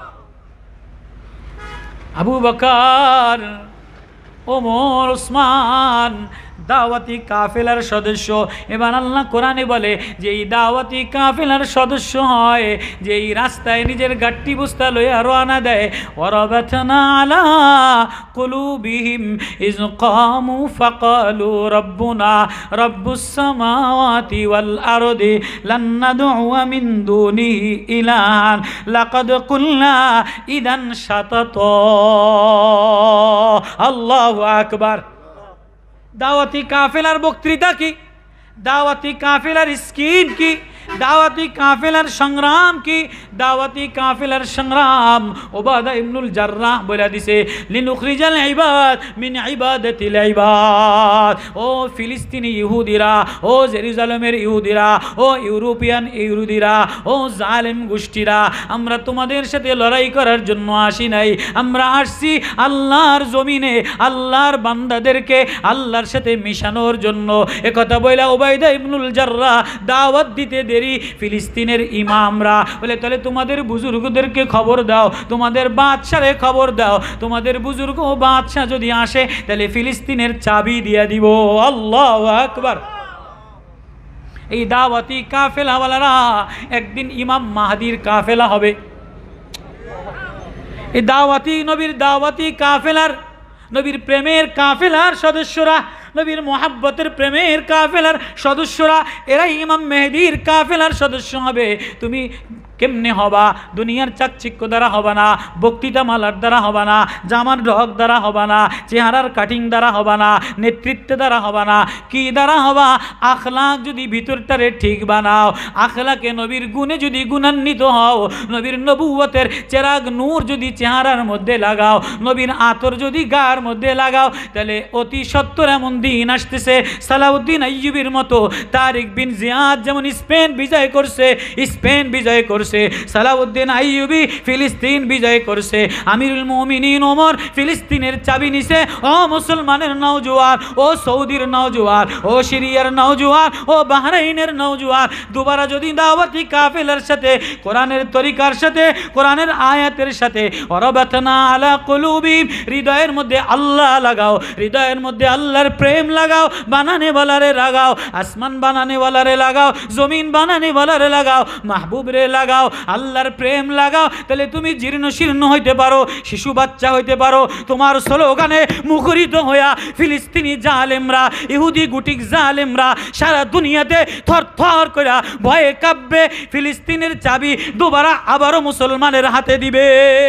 আবু বকর, ওমর, ওসমান দাওয়াতি কাফেলার সদস্য। এবার আল্লাহ কোরআনে বলে যে এই দাওয়াতি কাফেলার সদস্য হয়, যে এই রাস্তায় নিজের গাট্টি বস্তা লইয়া রওনা দেয়। ওয়ারাবাতনা আলা কুলুবিহিম ইজ কামু ফাকালু রব্বুনা রব্বুস সামাওয়াতি ওয়াল আরদি লান নাদউ মিন দুনিহি ইলাহান লাকাদ কুলনা ইদান শাতাতা। আল্লাহু আকবার। দাওয়াতি কাফেলার বক্তৃতা কি? দাওয়াতি কাফেলার স্কিম কি? দাওয়াতি কাফেলার সংগ্রাম কি? দাওয়াতি কাফেলার সংগ্রাম উবাদা ইবনুল জাররাহ বলে দিছে, লিনুখরিজাল ইবাদ মিন ইবাদাতিল ইবাদ। ও ফিলিস্তিনি ইহুদিরা, ও জেরুজালেমের ইহুদিরা, ও ইউরোপিয়ান ইহুদিরা, ও জালেম গোষ্ঠীরা, আমরা তোমাদের সাথে লড়াই করার জন্য আসি নাই, আমরা আসছি আল্লাহর জমিনে আল্লাহর বান্দাদেরকে আল্লাহর সাথে মিশানোর জন্য। একথা বইলা উবাইদা ইবনুল জাররাহ দাওয়াত দিতে দেরি। ফিলিস্তিনের ইমামরা বলে তাহলে তোমাদের বুজুর্গদেরকে খবর দাও, তোমাদের বাদশারে খবর দাও, তোমাদের বুজুর্গ ও বাদশাহ যদি আসে তাহলে ফিলিস্তিনের চাবি দিয়ে দিব। আল্লাহু আকবার। এই দাওয়াতি কাফেলাওয়ালারা একদিন ইমাম মাহদির কাফেলা হবে। এই দাওয়াতি নবীর দাওয়াতি কাফেলার, নবীর প্রেমের কাফেলার সদস্যরা, নবীর মোহাব্বতের প্রেমের কাফেলার সদস্যরা, এরাই ইমাম মেহেদির কাফেলার সদস্য হবে। তুমি কেমনে হবা? দুনিয়ার চাকচিক্য দ্বারা হবে না, বক্তৃতা মালার দ্বারা হবে না, জামার ঢক দ্বারা হবে না, চেহারার কাটিং দ্বারা হবে না, নেতৃত্ব দ্বারা হবে না। কি দ্বারা হবা? আখলাক যদি ভিতরটারে ঠিক বানাও, আখলাকে নবীর গুণে যদি গুণান্বিত হও, নবীর নবুয়তের চেরাগ নূর যদি চেহারার মধ্যে লাগাও, নবীর আতর যদি গার মধ্যে লাগাও, তাহলে অতি সত্তর এমন দিন আসতেছে সালাউদ্দিন আইয়ুবীর মতো, তারিক বিন জিয়াদ যেমন স্পেন বিজয় করছে, স্পেন বিজয় করছে, করছে, সালাউদ্দিন আইয়ুবী ফিলিস্তিন বিজয় করছে, আমিরুল মুমিনিন ওমর ফিলিস্তিনের চাবি নিছে। ও মুসলমানের নওজোয়ান, ও সৌদির নওজোয়ান, ও সিরিয়ার নওজোয়ান, ও বাহরাইনের নওজোয়ান, দুবারা যদি দাওয়াতি কাফেলার সাথে, কোরআনের তরিকার সাথে, কোরআনের আয়াতের সাথে, অরবাতনা আলা কুলুবিহিম, হৃদয়ের মধ্যে আল্লাহ লাগাও, হৃদয়ের মধ্যে আল্লাহর প্রেম লাগাও, বানানে ওয়ালারে লাগাও, আসমান বানানে ওয়ালারে লাগাও, জমিন বানানে ওয়ালারে লাগাও, মাহবুব রে লাগাও, আল্লাহর প্রেম লাগাও, তাহলে তুমি জীর্ণ শীর্ণ হইতে পারো, শিশু বাচ্চা হইতে পারো। তোমার স্লোগানে মুখরিত হইয়া ফিলিস্তিনি জালেমরা, ইহুদি গুটিক জালেমরা সারা দুনিয়াতে থরথর করে ভয়ে কাঁপবে। ফিলিস্তিনের চাবি দুবারা আবারও মুসলমানের হাতে দিবে।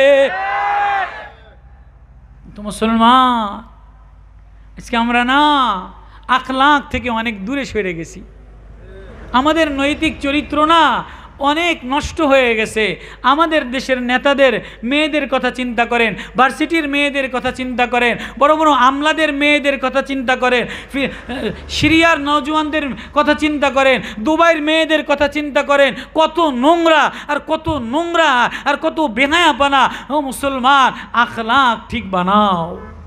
তো মুসলমান, আজকে আমরা না আখলাক থেকে অনেক দূরে সরে গেছি। আমাদের নৈতিক চরিত্র না অনেক নষ্ট হয়ে গেছে। আমাদের দেশের নেতাদের মেয়েদের কথা চিন্তা করেন, ভার্সিটির মেয়েদের কথা চিন্তা করেন, বড় বড় আমলাদের মেয়েদের কথা চিন্তা করেন, সিরিয়ার নওজোয়ানদের কথা চিন্তা করেন, দুবাইয়ের মেয়েদের কথা চিন্তা করেন। কত নোংরা আর কত নোংরা আর কত বেহায়াপানা। ও মুসলমান, আখলাক ঠিক বানাও।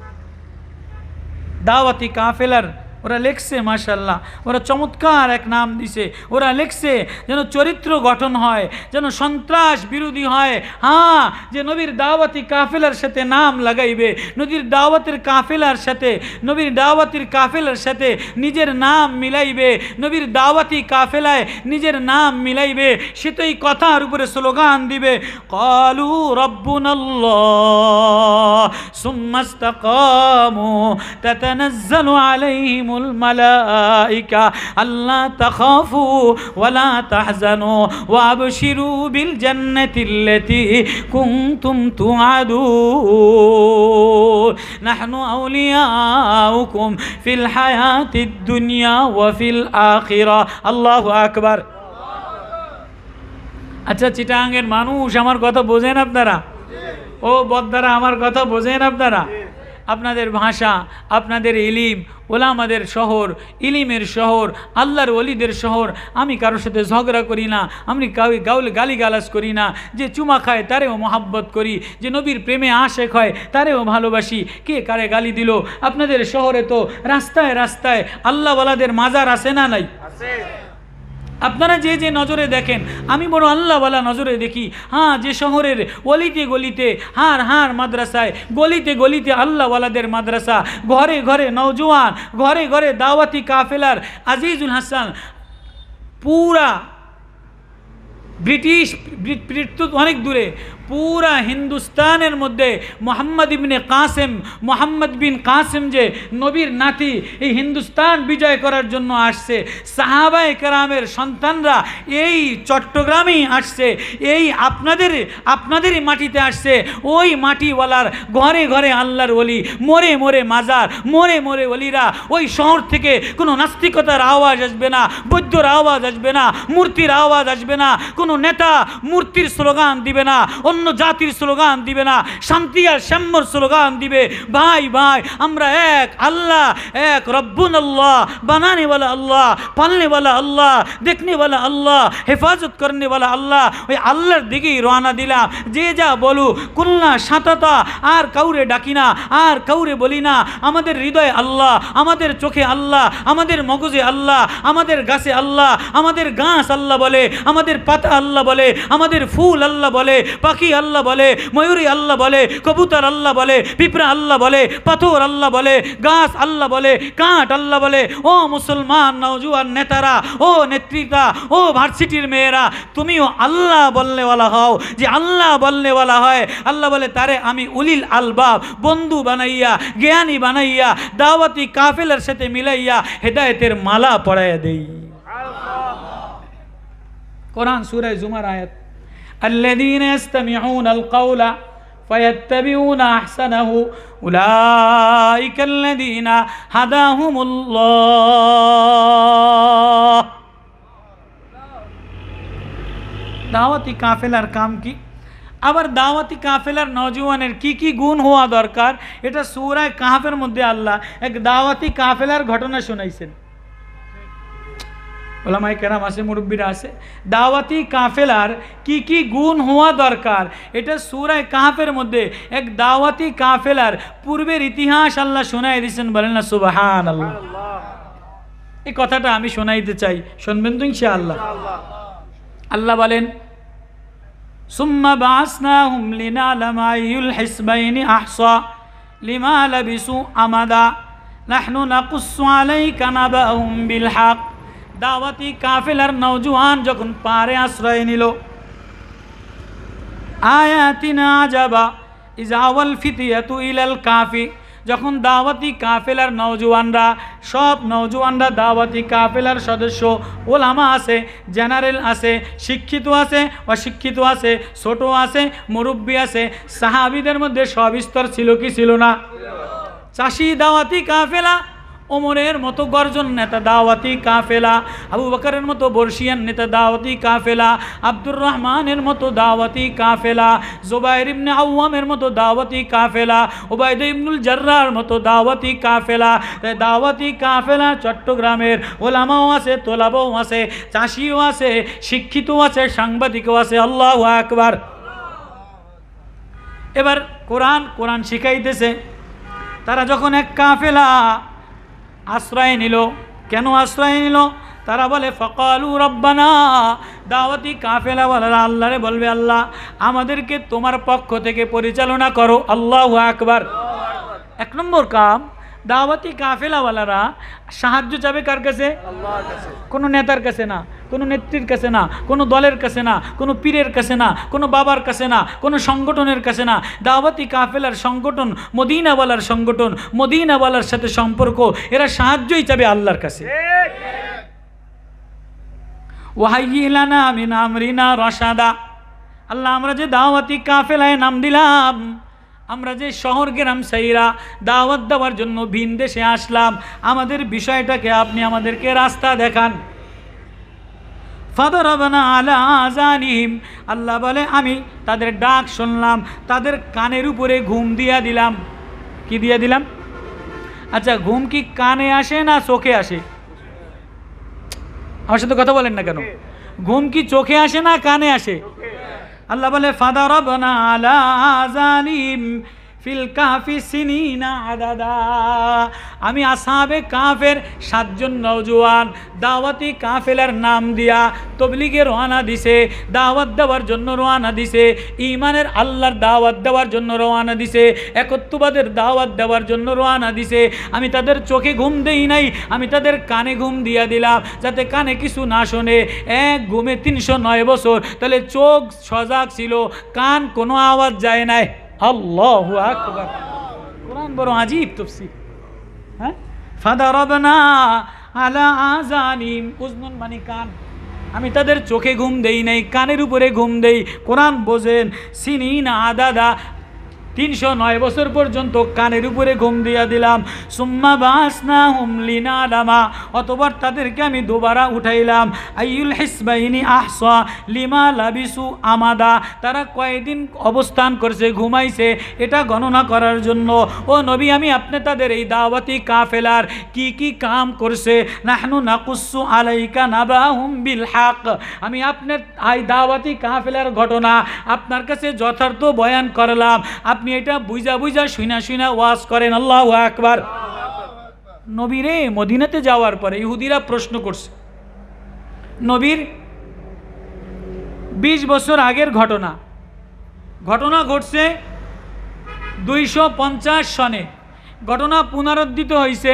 দাওয়াতি কাফেলার ওরা লেখছে, মাশাআল্লাহ, ওরা চমৎকার এক নাম দিছে। ওরা লেখছে যেন চরিত্র গঠন হয়, যেন সন্ত্রাস বিরোধী হয়। হ্যাঁ, যে নবীর দাওয়াতি কাফেলার সাথে নাম লাগাইবে, নবীর দাওয়াতের কাফেলার সাথে, নবীর দাওয়াতির কাফেলার সাথে নিজের নাম মিলাইবে, নবীর দাওয়াতি কাফেলায় নিজের নাম মিলাইবে, সে তো এই কথার উপরে স্লোগান দিবে, ক্বালু রাব্বুনাল্লাহ সুম্মা ইসতাকামু তাতানাজ্জালু আলাইহিম الملائكة ألا تخافوا ولا تحزنوا وأبشروا بالجنة التي كنتم توعدون نحن أولياؤكم في الحياة الدنيا وفي الآخرة الله أكبر। আচ্ছা, চিটাঙ্গের মানুষ আমার কথা বোঝেন আপনারা? ও বদ্দারা আমার কথা বোঝেন আপনারা? আপনাদের ভাষা, আপনাদের ইলিম, ওলামাদের শহর, ইলিমের শহর, আল্লাহর ওলিদের শহর। আমি কারোর সাথে ঝগড়া করি না, আমি গালিগালাজ করি না। যে চুমা খায় তারেও মহাব্বত করি, যে নবীর প্রেমে আশেক হয় তারেও ভালোবাসি। কে কারে গালি দিল? আপনাদের শহরে তো রাস্তায় রাস্তায় আল্লাহওয়ালাদের মাজার আছে না নাই? আপনারা যে যে নজরে দেখেন, আমি বড় আল্লাহওয়ালা নজরে দেখি। হ্যাঁ, যে শহরের অলিতে গলিতে, হার মাদ্রাসায়, গলিতে গলিতে আল্লাহওয়ালাদের মাদ্রাসা, ঘরে ঘরে নওজোয়ান, ঘরে ঘরে দাওয়াতি কাফেলার আজিজুল হাসান, পুরা ব্রিটিশ অনেক দূরে, পুরা হিন্দুস্তানের মধ্যে মোহাম্মদ বিন কাসেম যে নবীর নাতি, এই হিন্দুস্তান বিজয় করার জন্য আসছে। সাহাবায়ে কেরামের সন্তানরা এই চট্টগ্রামেই আসছে, এই আপনাদেরই মাটিতে আসছে। ওই মাটিওয়ালার ঘরে ঘরে আল্লাহর ওলি, মোরে মোরে মাজার, মোরে মোরে ওলিরা। ওই শহর থেকে কোনো নাস্তিকতার আওয়াজ আসবে না, বৌদ্ধর আওয়াজ আসবে না, মূর্তির আওয়াজ আসবে না, কোনো নেতা মূর্তির স্লোগান দিবে না, অন্য জাতির স্লোগান দিবে না, শান্তি আর সাম্যর স্লোগান দিবে। ভাই ভাই, আমরা এক আল্লাহ, এক রব্বুনাল্লাহ, বানানে ওয়ালা আল্লাহ, পালনে ওয়ালা আল্লাহ, দেখনে ওয়ালা আল্লাহ, হেফাজত করনে ওয়ালা আল্লাহ। ওই আল্লাহর দিকেই রওনা দিলাম। যে যা বলু কুল্লা সাতাতা, আর কাউরে ডাকি না, আর কাউরে বলি না। আমাদের হৃদয়ে আল্লাহ, আমাদের চোখে আল্লাহ, আমাদের মগজে আল্লাহ, আমাদের গাছে আল্লাহ, আমাদের গাছ আল্লাহ বলে, আমাদের পাতা আল্লাহ বলে, আমাদের ফুল আল্লাহ বলে, পাখি আল্লাহ বলে, ময়ূরী আল্লাহ বলে, কবুতর আল্লাহ বলে, পিঁপড়া আল্লাহ বলে, পাথর আল্লাহ বলে, গাছ আল্লাহ বলে, কাঠ আল্লাহ বলে। ও মুসলমান নওজোয়ান নেতারা, ও নেতৃত্বা, ও ভার্সিটির মেয়েরা, তুমিও আল্লাহ বলনেওয়ালা হও। যে আল্লাহ বলনেওয়ালা হয়, আল্লাহ বলে তারে আমি উলিল আলবাব, বন্ধু বানাইয়া, জ্ঞানী বানাইয়া, দাওয়াতি কাফেলার সাথে মিলাইয়া হেদায়েতের মালা পরাইয়া দেই। কোরআন সূরা জুমার আয়াত, الذين يستمعون القول فيتبعون أحسنه أولئك الذين هداهم الله। দাওয়াতি কাফেলার কাম কি? আবার দাওয়াতি কাফেলার নওজোয়ানের কি কি গুণ হওয়া দরকার, এটা সূরা কাহফের মধ্যে আল্লাহ এক দাওয়াতি কাফেলার ঘটনা শোনাইছেন। ওলামায়ে কেরাম আছে, মুরব্বীরা আছে। দাওয়াতি কাফেলার কি কি গুণ হওয়া দরকার এটা সূরা কাহফের মধ্যে এক দাওয়াতি কাফেলার পূর্বের ইতিহাস আল্লাহ শোনাই দিয়েছেন। বলেন না সুবহানাল্লাহ। এই কথাটা আমি শোনাইতে চাই, শুনবেন তো ইনশাআল্লাহ। আল্লাহ বলেন সুম্মা বাসনাহুম লিনালামা আইয়ুল হিসবাইনি আহসা লিমা লাবিসু আমাদা নাহনু নাকুসু আলাইকা নাবাহুম বিল হক। দাওয়াতি কাফেলার নওজোয়ান যখন পারে আশ্রয় নিল, আয়াতিনা আজাবা ইজাওয়াল ফিতিয়াতু ইলাল কাফি, যখন দাওয়াতি কাফেলার নওজোয়ানরা, সব নওজোয়ানরা দাওয়াতি কাফেলার সদস্য, ওলামা আছে, জেনারেল আছে, শিক্ষিত আছে, অশিক্ষিত আছে, ছোট আছে, মুরব্বী আছে, সাহাবীদের মধ্যে সব স্তর ছিল কি ছিল না? চাষি দাওয়াতি কাফেলা, ওমরের মতো গর্জন নেতা দাওয়াতি কাফেলা, আবু বকরের মতো বর্ষিয়ান নেতা দাওয়াতি কাফেলা, আব্দুর রহমানের মতো দাওয়াতি কাফেলা, জুবাইর ইবনে আওয়ামের মতো দাওয়াতি কাফেলা, উবাইদা ইবনুল জাররার মতো দাওয়াতি কাফেলা। দাওয়াতি কাফেলা চট্টগ্রামের ওলামাও আছে, তোলাবাও আছে, চাষিও আছে, শিক্ষিতও আছে, সাংবাদিকও আছে। আল্লাহু আকবার। এবার কোরআন শিখাইতেছে, তারা যখন এক কাফেলা আশ্রয় নিল, কেন আশ্রয় নিল? তারা বলে ফাকালু রব্বানা, দাওয়াতি কাফেলাওয়ালারা আল্লাহরে বলবে, আল্লাহ আমাদেরকে তোমার পক্ষ থেকে পরিচালনা করো। আল্লাহু আকবার। এক নম্বর কাম, দাওয়াতি কাফেলাওয়ালারা সাহায্য চাবে কার কাছে? আল্লাহর কাছে। কোনো নেতার কাছে না, কোনো নেত্রীর কাছে না, কোনো দলের কাছে না, কোনো পীরের কাছে না, কোনো বাবার কাছে না, কোনো সংগঠনের কাছে না। দাওয়াতি কাফেলার সংগঠন মদিনাওয়ালার সংগঠন, মদিনাওয়ালার সাথে সম্পর্ক, এরা সাহায্যই চাবে আল্লাহর কাছে। ওয়াহাইয়্যি লানা মিন আমরিনা রাশাদা, আল্লাহ আমরা যে দাওয়াতি কাফেলায় নাম দিলাম, আমরা যে শহর গ্রাম সাইরা দাওয়াত দেওয়ার জন্য ভিন দেশে আসলাম, আমাদের বিষয়টাকে আপনি আমাদেরকে রাস্তা দেখান। ফাদারাবনা আলা আযানিহিম, আল্লাহ বলে আমি তাদের ডাক শুনলাম, তাদের কানের উপরে ঘুম দিয়া দিলাম। কি দিয়া দিলাম? আচ্ছা, ঘুম কি কানে আসে না চোখে আসে? আমার সাথে কথা বলেন না কেন? ঘুম কি চোখে আসে না কানে আসে? আল্লাহ বলে ফাদারাবনা আলা আযানিহিম ফিল কাফি সিনিনা আদাদা, আমি আসহাবে কাফের 7 জন নওজোয়ান দাওয়াতি কাফেলার নাম দিয়া তবলিগে রওনা দিছে, দাওয়াত দেওয়ার জন্য রওনা দিছে, ঈমানের আল্লাহর দাওয়াত দেওয়ার জন্য রওনা দিছে, একত্ববাদের দাওয়াত দেওয়ার জন্য রওনা দিছে। আমি তাদের চোখে ঘুম দেই নাই, আমি তাদের কানে ঘুম দিয়া দিলাম, যাতে কানে কিছু না শোনে। এক ঘুমে 309 বছর, তাহলে চোখ সজাগ ছিল, কান কোনো আওয়াজ যায় নাই। আল্লাহু আকবার। কোরআন বড় আজীব তাফসীর। হ্যাঁ, ফাদারাবনা আলা আযানিম, উযনুন মানে কান, আমি তাদের চোখে ঘুম দেই নাই, কানের উপরে ঘুম দেই। কোরআন বোঝেন, সিনিনা আদাদা, 309 বছর পর্যন্ত কানের উপরে ঘুম দিয়া দিলাম। সুম্মা বাসনাহুম লিনালামা, অতঃপর তাদেরকে আমি দুবারা উঠাইলাম, আইয়ুল হিসবাইনি আহসা লিমা লাবিসু আমাদা, তারা কয়দিন অবস্থান করছে, ঘুমাইছে, এটা গণনা করার জন্য। ও নবী, আমি আপনি তাদের এই দাওয়াতি কাফেলার কি কি কাম করছে, নাহনু নাকুসু আলাইকা নাবাহুম বিল হক, আমি আপনার এই দাওয়াতি কাফেলার ঘটনা আপনার কাছে যথার্থ বয়ান করলাম, আপনি এটা বুঝা বুঝা শুনা ওয়াজ করেন। আল্লাহু আকবার। নবীরে মদিনাতে যাওয়ার পরে ইহুদিরা প্রশ্ন করছে, নবীর 20 বছর আগের ঘটনা ঘটছে 250 সনে, ঘটনা পুনরুদ্ধিত হয়েছে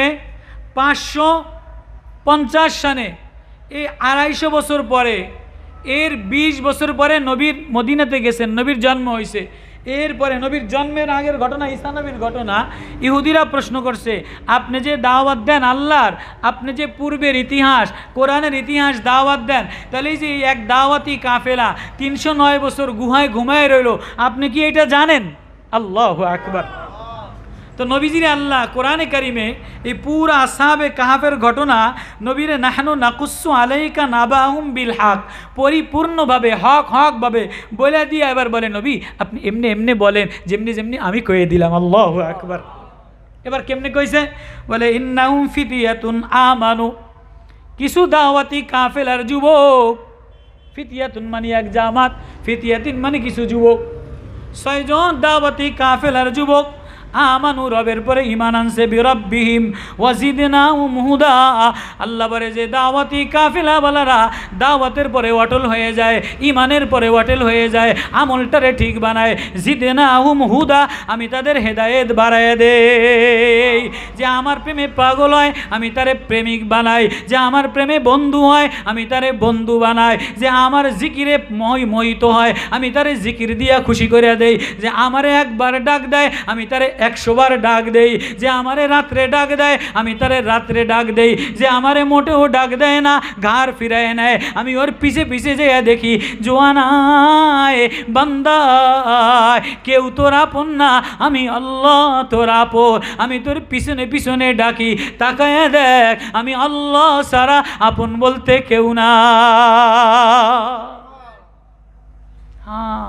550 সনে। এই 250 বছর পরে, এর 20 বছর পরে নবীর মদিনাতে গেছেন, নবীর জন্ম হয়েছে। এরপরে নবীর জন্মের আগের ঘটনা, ঈসা নবীর ঘটনা। ইহুদিরা প্রশ্ন করছে, আপনি যে দাওয়াত দেন আল্লাহর, আপনি যে পূর্বের ইতিহাস, কোরআনের ইতিহাস দাওয়াত দেন, তাহলে যে এক দাওয়াতি কাফেলা 309 বছর গুহায় ঘুমায় রইল, আপনি কি এটা জানেন? আল্লাহু আকবার। তো নবীজিরে আল্লাহ কোরআনে কারিমে এই পুরা আসহাবে কাহাফের ঘটনা নবীরে নাহনু নাকুসু আলাইকা নাবাহুম বিল হক, পরিপূর্ণভাবে হকভাবে বলে দিয়ে এবার বলে, নবী আপনি এমনি বলেন যেমনি আমি কয়ে দিলাম। আল্লাহু আকবার। এবার কেমনে কইছে? বলে ইন্নাহুম ফিতিয়াতুন আমানু, কিছু দাওয়াতি কাফেলার যুবক, ফিতিয়াতুন মানে এক জামাত, ফিতিয়াতিন মানে কিছু যুবক, 6 জন দাওয়াতি কাফেলার যুবক আমানু রবের পরে ঈমান আনছে, বিরাব্বিহিম ওয়াজিদনাহুম হুদা। আল্লাহ বলে যে দাওয়াতি কাফেলা ওয়ালারা দাওয়াতের পরে অটল হয়ে যায়, ঈমানের পরে অটল হয়ে যায়, আমলটারে ঠিক বানায়, জিদনাহুম হুদা, আমি তাদের হেদায়েত বাড়ায় দেই। যে আমার প্রেমে পাগল হয় আমি তারে প্রেমিক বানাই, যে আমার প্রেমে বন্ধু হয় আমি তারে বন্ধু বানাই, যে আমার জিকিরে মোহিত হয় আমি তারে জিকির দিয়া খুশি করে দেই, যে আমারে একবার ডাক দেয় আমি তারে 100 বার ডাক দেই, যে আমারে রাত্রে ডাক দেয় আমি তারে রাত্রে ডাক দেই, যে আমারে মোটেও ডাক দেয় না ঘাড় ফিরায় নেয় আমি ওর পিছে পিছে যেয়ে দেখি, জোয়ানায় বান্দা কেউ তোর আপন না, আমি আল্লাহ তোর আপন, আমি তোর পিছনে পিছনে ডাকি, তাকায় দেখ আমি আল্লাহ সারা আপন বলতে কেউ না। হ্যাঁ,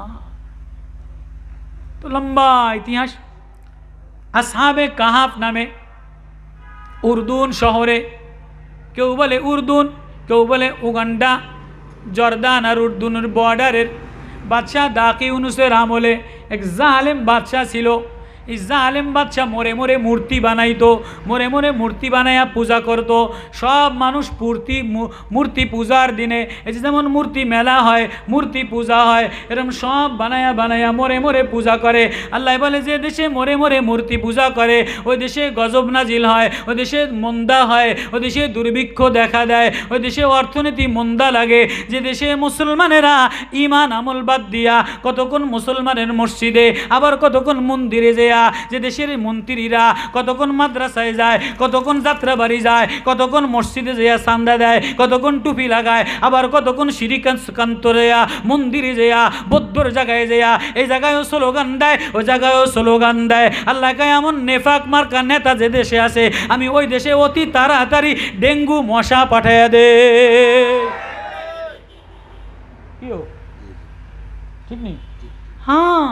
তো লম্বা ইতিহাস। আসহাবে কাহাফ নামে উর্দুন শহরে, কেউ বলে উর্দুন, কেউ বলে উগান্ডা, জর্দান আর উর্দুনের বর্ডারের বাদশাহ দাকি ইউনুসের আমলে এক জালেম বাদশাহ ছিল। এই জালেম বাদশাহ মরে মরে মূর্তি বানাইতো, মরে মরে মূর্তি বানাইয়া পূজা করত। সব মানুষ মূর্তি পূজার দিনে, এই যে যেমন মূর্তি মেলা হয়, মূর্তি পূজা হয়, এরকম সব বানায়া বানায়া মরে মরে পূজা করে। আল্লাহ বলে যে দেশে মরে মরে মূর্তি পূজা করে ওই দেশে গজব নাজিল হয়, ওই দেশে মন্দা হয়, ওই দেশে দুর্ভিক্ষ দেখা দেয়, ওই দেশে অর্থনীতি মন্দা লাগে। যে দেশে মুসলমানেরা ইমান আমল বাদ দিয়া কতক্ষণ মুসলমানের মসজিদে আবার কতক্ষণ মন্দিরে যায়, যে দেশের মন্ত্রীরা কতক্ষণ মাদ্রাসায় যায়, কতক্ষণ যাত্রা বাড়ি যায়, কতক্ষণ মসজিদে যেয়া চান্দা দেয়, কতক্ষণ টুপি লাগায়, আবার কতক্ষণ শ্রীকান্তরে মন্দিরে যেয়া বৌদ্ধর জায়গায় যেয়া এই জায়গায়ও স্লোগান দেয়, ওই জায়গায়ও স্লোগান দেয়। আল্লাহ কায় এমন নেফাক মার্কা নেতা যে দেশে আছে আমি ওই দেশে অতি তাড়াতাড়ি ডেঙ্গু মশা পাঠাইয়া দে। ঠিক নেই? হ্যাঁ,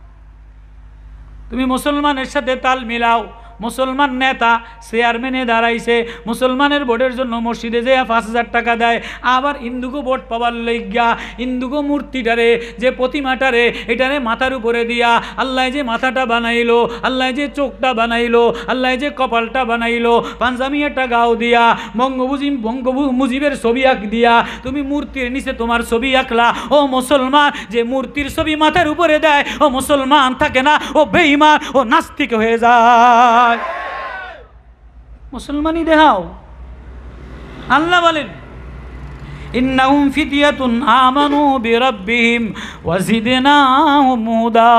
তুমি মুসলমানের সাথে তাল মিলাও। মুসলমান নেতা চেয়ারম্যানে দাঁড়াইছে, মুসলমানের ভোটের জন্য মসজিদে যে 5,000 টাকা দেয়, আবার হিন্দুকে ভোট পাবার লইগা হিন্দুকে মূর্তিটারে যে প্রতিমাটারে এটারে মাথার উপরে দিয়া আল্লাহ যে মাথাটা বানাইলো, আল্লাহ যে চোখটা বানাইলো, আল্লাহ যে কপালটা বানাইলো, পাঞ্জাবি একটা গাও দিয়া মুজিবের ছবি আঁক দিয়া তুমি মূর্তির নিচে তোমার ছবি আঁকলা। ও মুসলমান, যে মূর্তির ছবি মাথার উপরে দেয় ও মুসলমান থাকে না, ও বেঈমান, ও নাস্তিক হয়ে যায়। মুসলমানই দেখাও। আল্লাহ বলেন ইন্নাহুম ফিতিয়াতুন আমানু বিরাব্বিহিম ওয়াজিদনাহুম হুদা।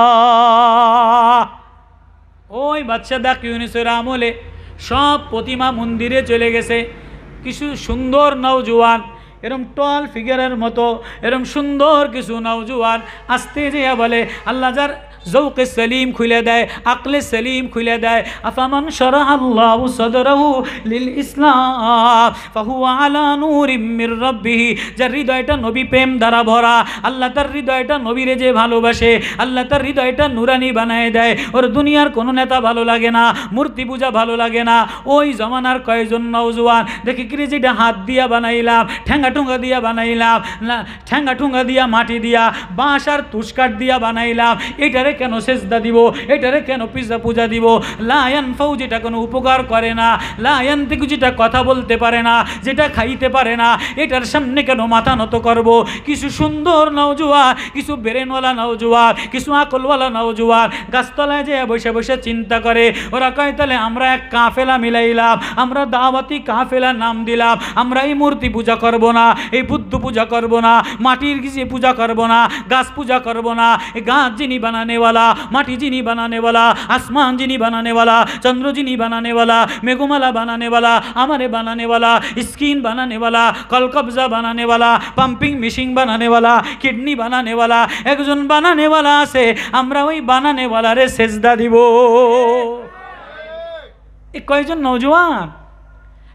ওই বাদশা দাকি ইউনুসের আমলে সব প্রতিমা মন্দিরে চলে গেছে। কিছু সুন্দর নওজোয়ান, এরম টল ফিগারের মতো এরম সুন্দর কিছু নওজোয়ান আসতে যেয়া বলে, আল্লাহ যার জৌকে সলিম খুলে দেয়, আকলে সলিম খুলে দেয়, আফামান শারাহা আল্লাহু সাদরাহু লিল ইসলাম ফাহুয়া আলা নূরিম মির রাব্বিহি। যার হৃদয়টা নবী প্রেম দ্বারা ভরা, আল্লাহ তার হৃদয়টা নবীরে যে ভালোবাসে, আল্লাহ তার হৃদয়টা নুরানি বানায় দেয়। ওর দুনিয়ার কোনো নেতা ভালো লাগে না, মূর্তি পূজা ভালো লাগে না। ওই জমানার কয়েকজন নওজোয়ান দেখি কি যেটা হাত দিয়া বানাইলাম, ঠ্যাঙ্গা ঠুঙ্গা দিয়া বানাইলাম, ঠ্যাঙ্গা ঠুঙ্গা দিয়া মাটি দিয়া বাঁশ আর তুষকাঠ দিয়া বানাইলাম, এটারে কেন সেজদা দিব, এটারে কেন পূজা দিব? লায়ান ফাউ, যেটা কোনো উপকার করে না, লায়ান থেকে যেটা কথা বলতে পারে না, যেটা খাইতে পারে না, এটার সামনে কেন মাথা নত করব? কিছু সুন্দর নওজোয়ান, কিছু বেরেনওয়ালা নওজোয়ান, কিছু আকলওয়ালা নওজোয়ান গাছতলায় যে বসে বসে চিন্তা করে। ওরা কয় তাহলে আমরা এক কাফেলা মিলাইলাম, আমরা দাওয়াতি কাফেলা নাম দিলাম, আমরা এই মূর্তি পূজা করব না, এই বুদ্ধ পূজা করব না, মাটির কিছু পূজা করব না, গাছ পূজা করব না। এই গাছ যিনি বানানে वाला, माटी जिनी बनाने वाला, आसमान जिनी बनाने वाला, चंद्र जिनी बनाने वाला, मेघमाला बनाने वाला, हमारे बनाने वाला, स्किन बनाने वाला, कलकब्जा बनाने वाला, पंपिंग मशीन बनाने वाला, किडनी बनाने वाला, एकजन बनाने वाला आछे, आमरा ओई बनाने वाला रे सेजदा दिब। ए कयजन नौजवान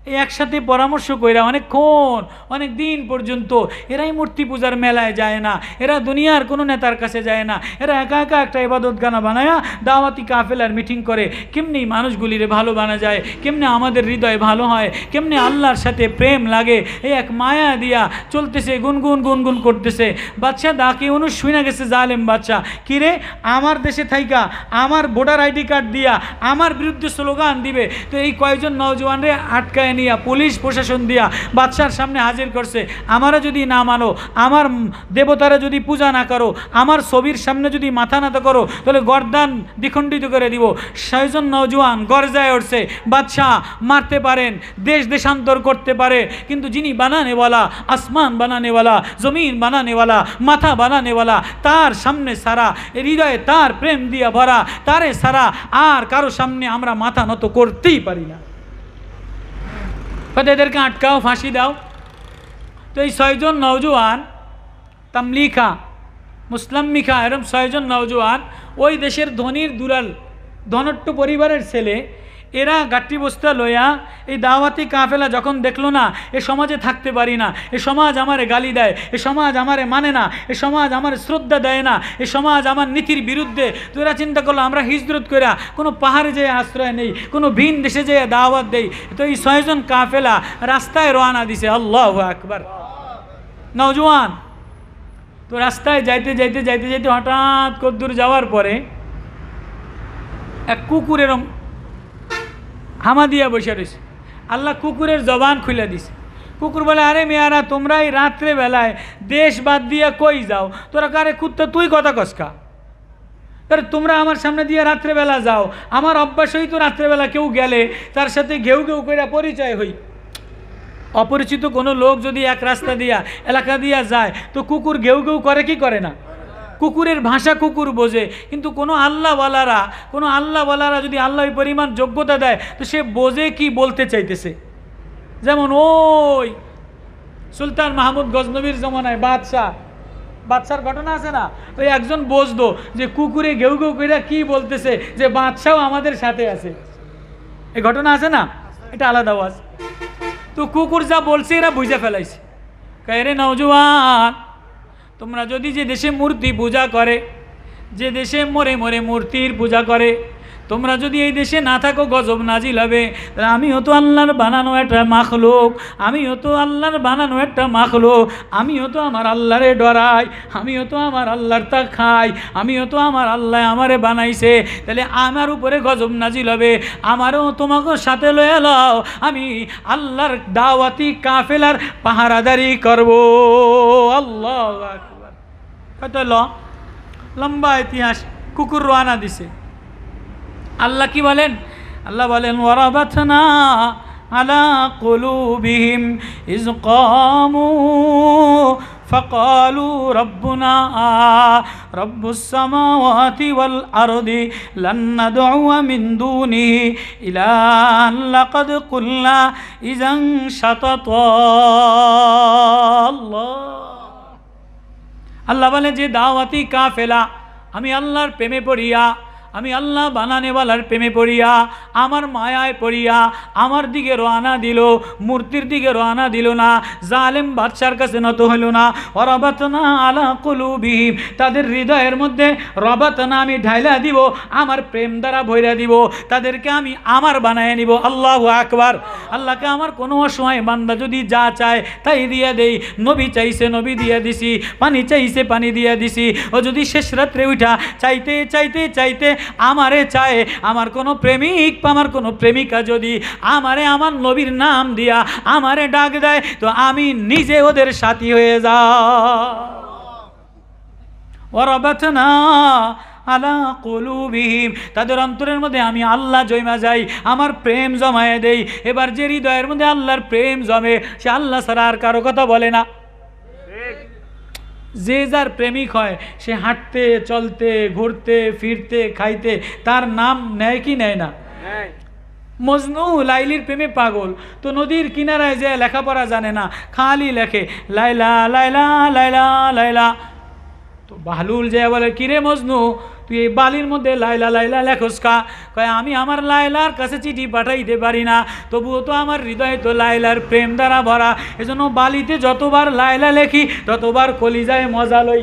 এই একসাথে পরামর্শ কইরা অনেকক্ষণ অনেক দিন পর্যন্ত এরাই মূর্তি পূজার মেলায় যায় না, এরা দুনিয়ার কোনো নেতার কাছে যায় না, এরা একা একা একটা ইবাদতখানা বানায়া দাওয়াতি কাফেলার মিটিং করে কেমনি মানুষগুলিরে ভালো বানা যায়, কেমনে আমাদের হৃদয় ভালো হয়, কেমনে আল্লাহর সাথে প্রেম লাগে, এই এক মায়া দিয়া চলতেছে, গুনগুন গুনগুন করতেছে। বাচ্চা ডাকে অনু শুনে গেছে জালেম বাচ্চা, কিরে আমার দেশে থাইকা আমার ভোটার আইডি কার্ড দিয়া আমার বিরুদ্ধে স্লোগান দিবে, তো এই কয়েকজন নওজওয়ানরে আটকায় নিয়া পুলিশ প্রশাসন দিয়া বাদশার সামনে হাজির করছে। আমারা যদি না মানো, আমার দেবতারা যদি পূজা না করো, আমার ছবির সামনে যদি মাথা নত করো, তাহলে গর্দান দ্বিখণ্ডিত করে দিব। 6 জন নওজওয়ান গর্জায় উঠছে, বাদশাহ মারতে পারেন, দেশ দেশান্তর করতে পারে, কিন্তু যিনি বানানেওয়ালা, আসমান বানানেওয়ালা, জমিন বানানেওয়ালা, মাথা বানানেওয়ালা, তার সামনে সারা হৃদয়ে তার প্রেম দিয়া ভরা, তারে সারা আর কারো সামনে আমরা মাথা নত করতেই পারি না। এদেরকে আটকাও, ফাঁসি দাও। তো এই 6 জন নওজওয়ান, তামলিখা, মুসলাম্মিখা, এরকম 6 জন নওজওয়ান, ওই দেশের ধনির দুলাল ধনট্ট পরিবারের ছেলে, এরা গাট্টি বস্তা লইয়া এই দাওয়াতি কাফেলা যখন দেখলো না এ সমাজে থাকতে পারি না, এ সমাজ আমারে গালি দেয়, এ সমাজ আমারে মানে না, এ সমাজ আমার শ্রদ্ধা দেয় না, এ সমাজ আমার নীতির বিরুদ্ধে, তো এরা চিন্তা করলো আমরা হিজরত কইরা কোনো পাহাড়ে যেয়ে আশ্রয় নেই, কোনো ভিন দেশে যেয়ে দাওয়াত দেই। তো এই 6 জন কাফেলা রাস্তায় রওনা দিছে। আল্লাহু আকবার। নওজওয়ান তো রাস্তায় যাইতে যাইতে যাইতে যাইতে হঠাৎ কদ্দূর যাওয়ার পরে এক কুকুরের হামা দিয়া বসে রয়েছে। আল্লাহ কুকুরের জবান খুলে দিছে। কুকুর বলে, আরে মেয়ারা, তোমরা এই রাত্রে বেলায় দেশ বাদ দিয়া কই যাও? তোরা কারে কুত্তা, তুই কথা কসকা, আরে তোমরা আমার সামনে দিয়ে রাত্রেবেলা যাও। আমার অভ্যাসই তো রাত্রেবেলা কেউ গেলে তার সাথে ঘেউ ঘেউ করে পরিচয় হই। অপরিচিত কোনো লোক যদি এক রাস্তা দিয়া এলাকা দিয়া যায় তো কুকুর ঘেউ ঘেউ করে কি করে না? কুকুরের ভাষা কুকুর বোঝে। কিন্তু কোনো আল্লাহওয়ালারা যদি আল্লাহ পরিমাণ যোগ্যতা দেয় তো সে বোঝে কি বলতে চাইতেছে। যেমন ওই সুলতান মাহমুদ গজনবীর জমানায় বাদশার ঘটনা আছে না, ওই একজন বুঝতো যে কুকুরে ঘেউ ঘেউ করে কি বলতেছে, যে বাদশাও আমাদের সাথে আছে। এই ঘটনা আছে না, এটা আলাদা আওয়াজ। তো কুকুর যা বলছে এরা বুঝে ফেলাইছে। রে নওজওয়ান, তোমরা যদি যে দেশে মূর্তি পূজা করে, যে দেশে মরে মরে মূর্তির পূজা করে, তোমরা যদি এই দেশে না থাকো গজব নাজিল হবে। তাহলে আমিও তো আল্লাহর বানানো একটা মাখলুক, আমিও তো আল্লাহর বানানো একটা মাখলুক, আমিও তো আমার আল্লাহরে ডরাই, আমিও তো আমার আল্লাহর তা খাই, আমিও তো আমার আল্লাহ আমারে বানাইছে। তাহলে আমার উপরে গজব নাজিল হবে, আমারও তোমাকে সাথে লয়ে লও, আমি আল্লাহর দাওয়াতি কাফেলার পাহারাদারি করব। আল্লাহু আকবার। কত লম্বা ইতিহাস। কুকুর রওনা দিছে। আল্লাহ কি বলেন? আল্লাহ বলেন, ওয়ারাবাতনা আলা কুলুবিহিম ইয কামু ফাকালু রব্বুনা রব্বুস সামাওয়াতি ওয়াল আরদি লান নাদউ মিন দুনিহি ইলাহান লাকাদ কুলনা ইযান শাতাতা। আল্লাহ বলে, যে দাওয়াতি কাফেলা আমি আল্লাহর প্রেমে পড়িয়া, আমি আল্লাহ বানানেওয়ালার প্রেমে পড়িয়া, আমার মায়ায় পড়িয়া আমার দিকে রওনা দিল, মূর্তির দিকে রওনা দিল না, জালেম বাদশার কাছে নত হইল না। ওয়ারাবাতনা আলা কুলুবিহিম, তাদের হৃদয়ের মধ্যে রবাতনা আমি ঢাইলা দিব, আমার প্রেম দ্বারা ভইরা দিব, তাদেরকে আমি আমার বানায় নিব। আল্লাহু আকবার। আল্লাহকে আমার কোনো অসময় বান্দা যদি যা চায় তাই দিয়া দেই। নবী চাইছে নবী দিয়া দিছি, পানি চাইছে পানি দিয়া দিছি। ও যদি শেষ রাত্রে উঠা চাইতে চাইতে চাইতে আমারে চায়, আমার কোনো প্রেমিক আমার কোনো প্রেমিকা যদি আমারে আমার নবীর নাম দিয়া আমারে ডাক দেয়, তো আমি নিজে ওদের সাথী হয়ে যাই। ওয়ারাবাতনা আলা কুলুবিহিম, তাদের অন্তরের মধ্যে আমি আল্লাহ জমা যাই, আমার প্রেম জমায়ে দেই। এবার যে হৃদয়ের মধ্যে আল্লাহর প্রেম জমে সে আল্লাহ ছাড়া আর কারো কথা বলে না। যে যার প্রেমিক হয় সে হাঁটতে চলতে ঘুরতে ফিরতে খাইতে তার নাম নেয় কি নেয় না? মজনু লাইলির প্রেমে পাগল, তো নদীর কিনারায় যে লেখাপড়া জানে না, খালি লেখে লাইলা লাইলা লাইলা লাইলা। তো বাহলুল যে বলে, কিরে মজনু তুই এই বালির মধ্যে লাইলা লাইলা লেখোস কা? কয় আমি আমার লাইলার কাছে চিঠি পাঠাইতে পারি না, তবুও তো আমার হৃদয় তো লাইলার প্রেম দ্বারা ভরা, এজন্য বালিতে যতবার লাইলা লেখি ততবার কলিজায় মজা লই।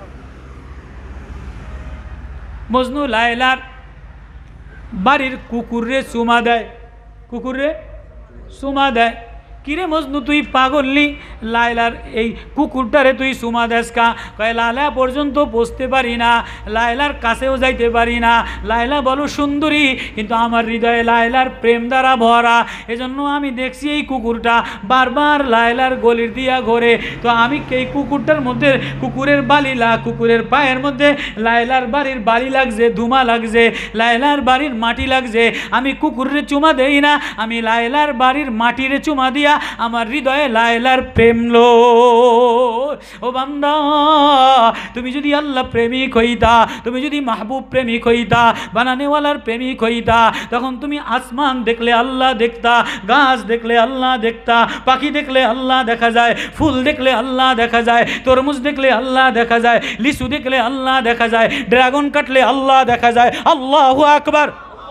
মজনু লাইলার বাড়ির কুকুরে চুমা দেয়, কুকুরে চুমা দেয়। কিরে মজনু তুই পাগলনি, লাইলার এই কুকুরটারে তুই চুমা দেস কা? কয় লাইলা পর্যন্ত পৌঁছতে পারি না, লাইলার কাছেও যাইতে পারি না, লাইলা বলো সুন্দরী, কিন্তু আমার হৃদয়ে লাইলার প্রেম দ্বারা ভরা, এজন্য আমি দেখছি এই কুকুরটা বারবার লাইলার গলির দিয়া ঘোরে। তো আমি এই কুকুরটার মধ্যে কুকুরের কুকুরের পায়ের মধ্যে লাইলার বাড়ির বালি লাগছে, ধুমা লাগছে, লাইলার বাড়ির মাটি লাগছে, আমি কুকুরের চুমা দেই না, আমি লাইলার বাড়ির মাটিরে চুমা দিয়া আমার হৃদয়ে লাইলার প্রেম লো। ও বান্দা, তুমি যদি আল্লাহ প্রেমিক হইতা, তুমি যদি মাহবুব প্রেমিক হইতা, বানানেওয়ালার প্রেমিক হইতা, তখন তুমি আসমান দেখলে আল্লাহ দেখতা, গাছ দেখলে আল্লাহ দেখতা, পাখি দেখলে আল্লাহ দেখা যায়, ফুল দেখলে আল্লাহ দেখা যায়, তরমুজ দেখলে আল্লাহ দেখা যায়, লিচু দেখলে আল্লাহ দেখা যায়, ড্রাগন কাটলে আল্লাহ দেখা যায়। আল্লাহু আকবার।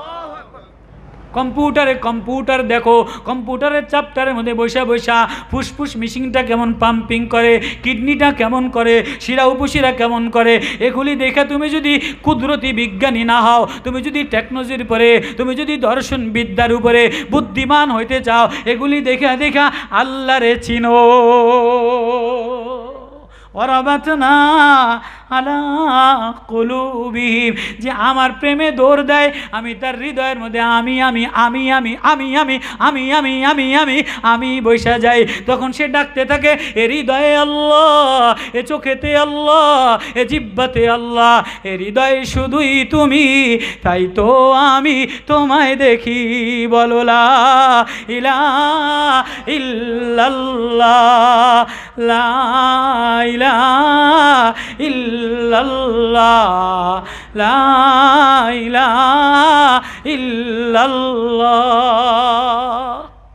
কম্পিউটার দেখো, কম্পিউটারের চ্যাপ্টারের মধ্যে বৈশা বৈশা ফুসফুস মেশিনটা কেমন পাম্পিং করে, কিডনিটা কেমন করে, শিরা উপশিরা কেমন করে, এগুলি দেখে তুমি যদি কুদরতি বিজ্ঞানী না হও, তুমি যদি টেকনোলজির উপরে, তুমি যদি দর্শন বিদ্যার উপরে বুদ্ধিমান হইতে চাও, এগুলি দেখা দেখা আল্লাহরে চিনো। ওয়ারাবাতনা আলা কুলুবিহিম, যে আমার প্রেমে দৌড় দেয়, আমি তার হৃদয়ের মধ্যে আমি আমি আমি আমি আমি আমি আমি আমি আমি আমি আমি বৈশা যাই। তখন সে ডাকতে থাকে, এ হৃদয়ে আল্লাহ, এ চোখেতে আল্লাহ, এ জিহ্বাতে আল্লাহ, এ হৃদয়ে শুধুই তুমি, তাই তো আমি তোমায় দেখি। বলো লা ইলাহা ইল্লাল্লাহ, লা ইলাহা ইল্লাল্লাহ, লা ইলাহা ইল্লাল্লাহ।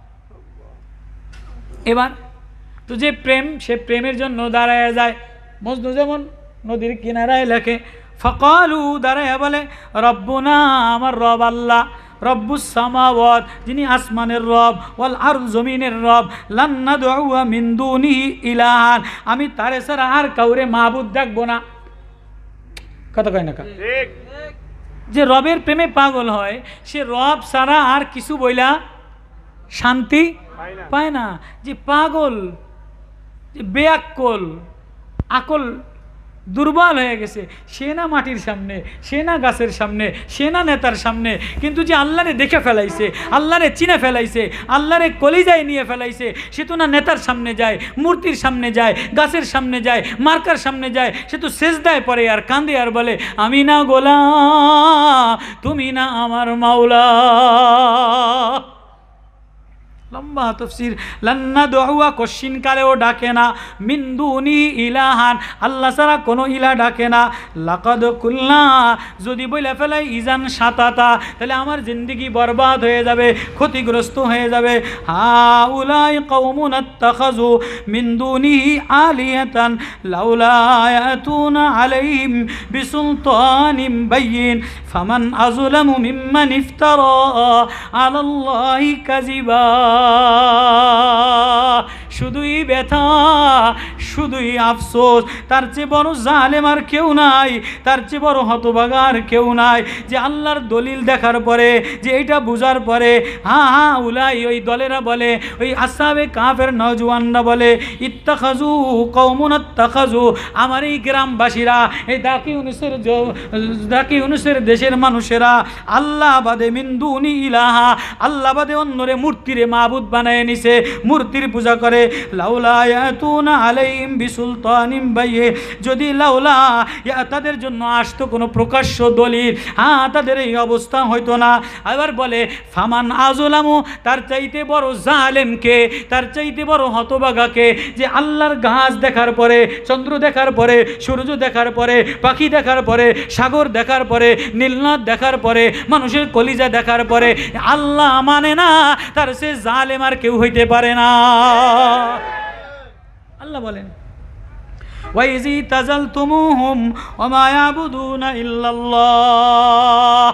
এবার তো যে প্রেম, সে প্রেমের জন্য দাঁড়ায় যায়। মজনু যেমন নদীর কিনারায় লেখে, ফাকালু, দাঁড়ায় বলে, রব্বুনা, আমার রব আল্লাহ, রব্বুস সামাওয়াত, যিনি আসমানের রব, ওয়াল আরদ, জমিনের রব, লান নাদউ মিন দুনিহি ইলাহান, আমি তারে ছাড়া আর কাউরে মাবুদ ডাকবো না। কথা কয় না? ঠিক। যে রবের প্রেমে পাগল হয়, সে রব ছাড়া আর কিছু বইলা শান্তি পায় না। যে পাগল, যে বেআক্কল, আকল দুর্বল হয়ে গেছে, সে না মাটির সামনে, সে না গাছের সামনে, সে না নেতার সামনে, কিন্তু যে আল্লাহরে দেখে ফেলাইছে, আল্লাহরে চিনে ফেলাইছে, আল্লাহরে কলিজায় নিয়ে ফেলাইছে, সে তো না নেতার সামনে যায়, মূর্তির সামনে যায়, গাছের সামনে যায়, মার্কার সামনে যায়, সে তো সেজদায় পড়ে আর কান্দে আর বলে, আমি না গোলাম, তুমি না আমার মাওলা। লম্বা তফসির, লান্না দোয়া, কশিন কালেও ডাকে না, মিন দুনি ইলাহান, আল্লাহ ছাড়া কোনো ইলা ডাকে না। লাকাদ কুল্লা, যদি বলে ফেলাই ইজান সাতাতা, তাহলে আমার জিন্দেগি বরবাদ হয়ে যাবে, ক্ষতিগ্রস্ত হয়ে যাবে। হাউলাই কওমুন আত্তাখাযু মিন দুনিহি আলিয়াতান লাউলা ইয়াতুনা আলাইহিম বিসুলতানিন বাইয়িন ফামান আযলামু মিম্মান ইফতারা আলাল্লাহি কাযিবা। শুধুই ব্যথা, শুধুই আফসোস, তার চেয়ে বড় জালেম আর কেউ নাই, তার চেয়ে বড় হতভাগার কেউ নাই, যে আল্লাহর দলিল দেখার পরে, যে এটা বুঝার পরে, উলাই, ওই দলেরা বলে, ওই আসহাবে কাফের নওজওয়ানরা বলে, ইত্তাখাযু কওমুন ইত্তাখাযু, আমার এই গ্রামবাসীরা, এই দাকি ইউনুসের দেশের মানুষেরা, আল্লাহ বাদে মিন দুনি ইলাহা, আল্লাহ বাদে অন্যরে মূর্তিরে মাবুদ বানায় নিছে, মূর্তির পূজা করে। লাউলা ইয়াতুনা আলাইহিম বিসুলতানিন বাইয়িন, যদি লাউলা, তাদের জন্য আসতো কোনো প্রকাশ্য দলিল, তাদের এই অবস্থা হইতো না। আবার বলে, ফামান আযলামু, তার চাইতে বড় জালেমকে, তার চাইতে বড় হতভাগাকে, যে আল্লাহর গাছ দেখার পরে, চন্দ্র দেখার পরে, সূর্য দেখার পরে, পাখি দেখার পরে, সাগর দেখার পরে, নীলনদ দেখার পরে, মানুষের কলিজা দেখার পরে আল্লাহ মানে না, তার সে জালেম আর কেউ হইতে পারে না। আল্লাহ বলেন, وإذ اعتزلتموهم وما يعبدون إلا الله।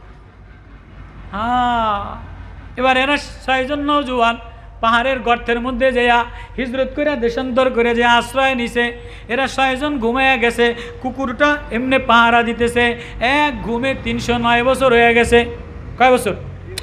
এবার এরা 6 জন নওজোয়ান পাহাড়ের গর্তের মধ্যে যেয়া হিজরত করে দেশান্তর করে যে আশ্রয় নিছে। এরা 6 জন ঘুমাইয়া গেছে, কুকুরটা এমনি পাহারা দিতেছে। এক ঘুমে 309 বছর হয়ে গেছে। কয় বছর?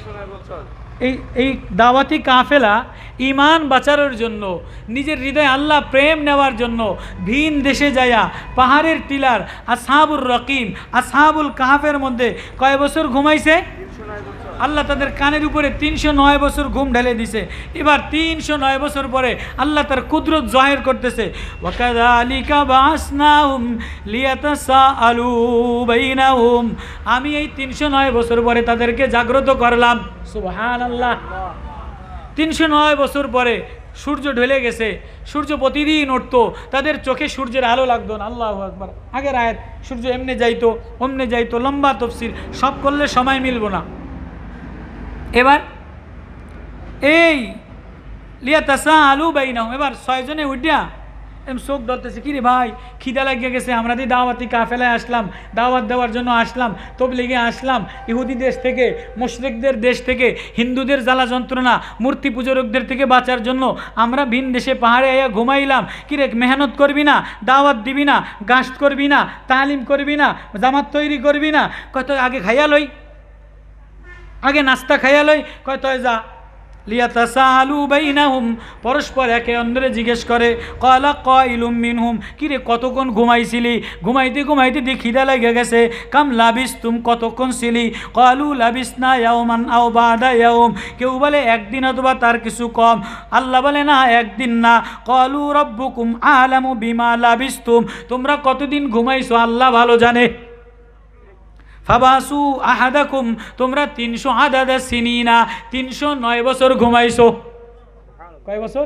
এই দাওয়াতি কাফেলা ইমান বাঁচানোর জন্য, নিজের হৃদয়ে আল্লাহ প্রেম নেওয়ার জন্য ভিন দেশে যায়া পাহাড়ের টিলার আসহাবুর রকিম, আসহাবুল কাহাফের মধ্যে কয় বছর ঘুমাইছে? আল্লাহ তাদের কানের উপরে 309 বছর ঘুম ঢেলে দিছে। এবার 309 বছর পরে আল্লাহ তার কুদরত জাহির করতেছে। ওয়াকাযালিকা বাসনাহুম লিয়াতাসাআলু বাইনাহুম, আমি এই 309 বছর পরে তাদেরকে জাগ্রত করলাম। সুবহানাল্লাহ। 309 বছর পরে সূর্য ঢলে গেছে। সূর্য প্রতিদিন উঠতো, তাদের চোখে সূর্যের আলো লাগতো না। আল্লাহু আকবার। আগের আয়াত সূর্য এমনি যাইতো অমনে যাইতো, লম্বা তফসির, সব করলে সময় মিলব না। এবার এই লিয়াতাসাআলু বাইনাহুম, এবার 6 জনে উঠিয়া চোখ ধরতেছে, কিরে ভাই খিদা লাগিয়ে গেছে, আমরা দিয়ে দাওয়াতি কাফেলায় আসলাম, দাওয়াত দেওয়ার জন্য আসলাম, তবলিগে আসলাম, ইহুদি দেশ থেকে, মুশরিকদের দেশ থেকে, হিন্দুদের জ্বালা যন্ত্রণা, মূর্তি পূজকদের থেকে বাঁচার জন্য আমরা ভিন দেশে পাহাড়ে আয়া ঘুমাইলাম। কিরে মেহনত করবি না, দাওয়াত দিবি না, গাস্ত করবি না, তালিম করবি না, জামাত তৈরি করবি না? কত আগে খাইয়া লই, আগে নাস্তা খাইয়া লই। কয় তয় যা। লিয়াতাসাআলু বাইনাহুম, পরস্পর একে অন্যরে জিজ্ঞেস করে। ক্বালা কাইলুম মিনহুম, কিরে কতক্ষণ ঘুমাইছিলি? ঘুমাইতে ঘুমাইতে দিয়ে খিদা লেগে গেছে। কাম লাবিসতুম, কতক্ষণ ছিলি? ক্বালু লাবিসনা ইয়াওমান আও বা'দা ইয়াওম, কেউ বলে একদিন অথবা তার কিছু কম। আল্লাহ বলে না, একদিন না। ক্বালু রাব্বুকুম আ'লামু বিমা লাবিসতুম, তোমরা কতদিন ঘুমাইছো আল্লাহ ভালো জানে। ফাবাসু আহাদাকুম, তোমরা 300 আদাদা সিনিনা, 309 বছর ঘুমাইছো। কয় বছর?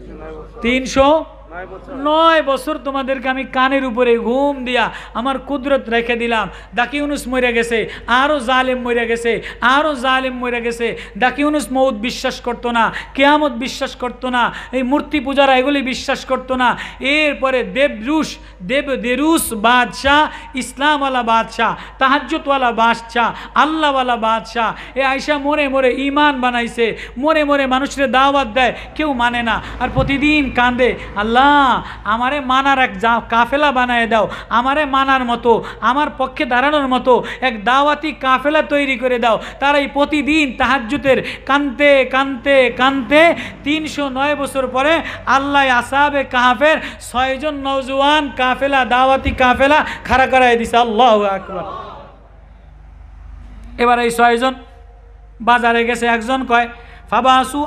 309 বছর তোমাদেরকে আমি কানের উপরে ঘুম দিয়া আমার কুদরত রেখে দিলাম। দাকিউনুস মরে গেছে, আরও জালেম মরে গেছে, আরও জালেম মরে গেছে। দাকিউনুস মৌত বিশ্বাস করতো না, কিয়ামত বিশ্বাস করতো না, এই মূর্তি পূজারা এগুলি বিশ্বাস করতো না। এরপরে দেবদেরুস বাদশাহ, ইসলামওয়ালা বাদশাহ, তাহাজ্জুদওয়ালা বাদশাহ, আল্লাহওয়ালা বাদশাহ, এ আয়সা মরে মরে ইমান বানাইছে, মরে মরে মানুষের দাওয়াত দেয়, কেউ মানে না। আর প্রতিদিন কান্দে, আল্লাহ আমারে মানার এক কাফেলা বানায় দাও, আমারে মানার মতো, আমার পক্ষে দাঁড়ানোর মতো এক দাওয়াতি কাফেলা তৈরি করে দাও। তারাই প্রতিদিন তাহাজ্জুদের কানতে কানতে কানতে 309 বছর পরে আল্লাহ আসহাবে কাহাফের 6 জন নওজোয়ান কাফেলা, দাওয়াতি কাফেলা খাড়া করায় দিছে। আল্লাহু আকবার। এবার এই 6 জন বাজারে গেছে। একজন কয় ফাবাসু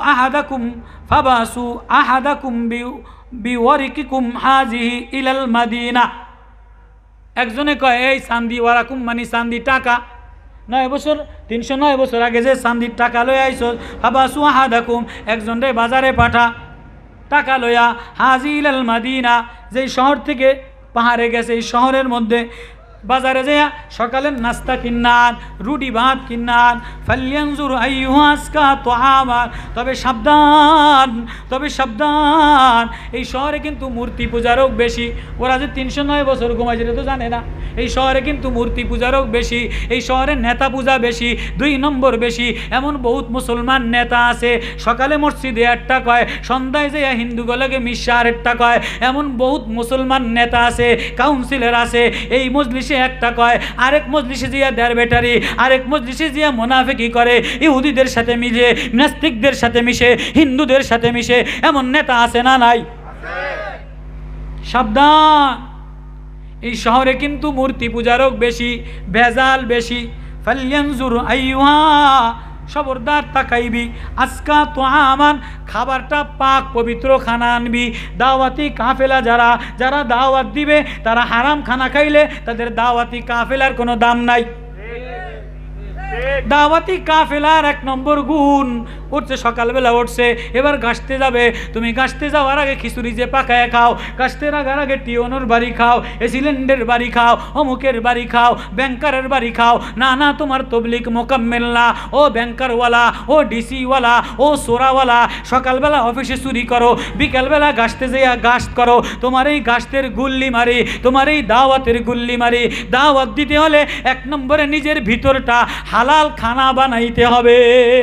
আহাদাকুম বিওয়ারিকিকুম হাজিহি ইলাল মাদিনা। একজনে কয় এই চান্দি, ওয়ারাকুম মানে চান্দি, টাকা। 9 বছর 309 বছর আগে যে চান্দির টাকা লই আইছো, ফাবাসু আহাদাকুম, একজন রে বাজারে পাঠা টাকা লইয়া, হাজি ইলাল মাদিনা, যেই শহর থেকে পাহাড়ে গেছে, এই শহরের মধ্যে বাজারে যাইয়া সকালের নাস্তা কিনান, রুটি ভাত কিনান। ফালিয়ানজুর আইয়ুহা আজকা তুআমান, তবে সাবধান, তবে সাবধান, এই শহরে কিন্তু মূর্তি পূজারও বেশি। ওরা যে 309 বছর ঘুমায় সেটা তো জানে না। এই শহরে কিন্তু মূর্তি পূজারও বেশি, এই শহরে নেতা পূজা বেশি, 2 নম্বর বেশি। এমন বহুত মুসলমান নেতা আছে, সকালে মসজিদে একটা কয়, সন্ধ্যায় যাইয়া হিন্দুগুলোকে মিশা আরেকটা কয়। এমন বহুত মুসলমান নেতা আছে, কাউন্সিলর আছে, এই মজলিসে একটা কয়, আরেক মজলিসে জিয়া দেড় বেটারি, আরেক মজলিসে জিয়া মুনাফিকি করে, ইহুদিদের সাথে মিশে, নাস্তিকদের সাথে মিশে, হিন্দুদের সাথে মিশে। এমন নেতা আছে না নাই? সাবধান, এই শহরে কিন্তু মূর্তি পূজারও বেশি, ভেজাল বেশি। ফালিয়ানজুর আইয়ুহা, খবরদার তাকাইবি, আজকা তুআমান, খাবারটা পাক পবিত্র খানা আনবি। দাওয়াতি কাফেলা যারা যারা দাওয়াত দিবে, তারা হারাম খানা খাইলে তাদের দাওয়াতি কাফেলার কোনো দাম নাই। দাওয়াতি কাফেলার 1 নম্বর গুণ, উঠছে, সকালবেলা উঠছে, এবার গাছতে যাবে। তুমি গাছতে যাওয়ার আগে খিচুড়ি যে পাকায় খাও, গাছতে রাখার আগে টিওনোর বাড়ি খাও, এসিলেন্ডের বাড়ি খাও, অমুকের বাড়ি খাও, ব্যাংকারের বাড়ি খাও। না না, তোমার তবলিক মোকাম্মেল না। ও ব্যাংকারওয়ালা, ও ডিসিওয়ালা, ও সোরাওয়ালা, সকালবেলা অফিসে চুরি করো, বিকালবেলা গাছতে যেয়া গাছ করো। তোমার এই গাছের গুল্লি মারি, তোমার এই দাওয়াতের গুল্লি মারি। দাওয়াত দিতে হলে 1 নম্বরে নিজের ভিতরটা হালাল খানা বানাইতে হবে।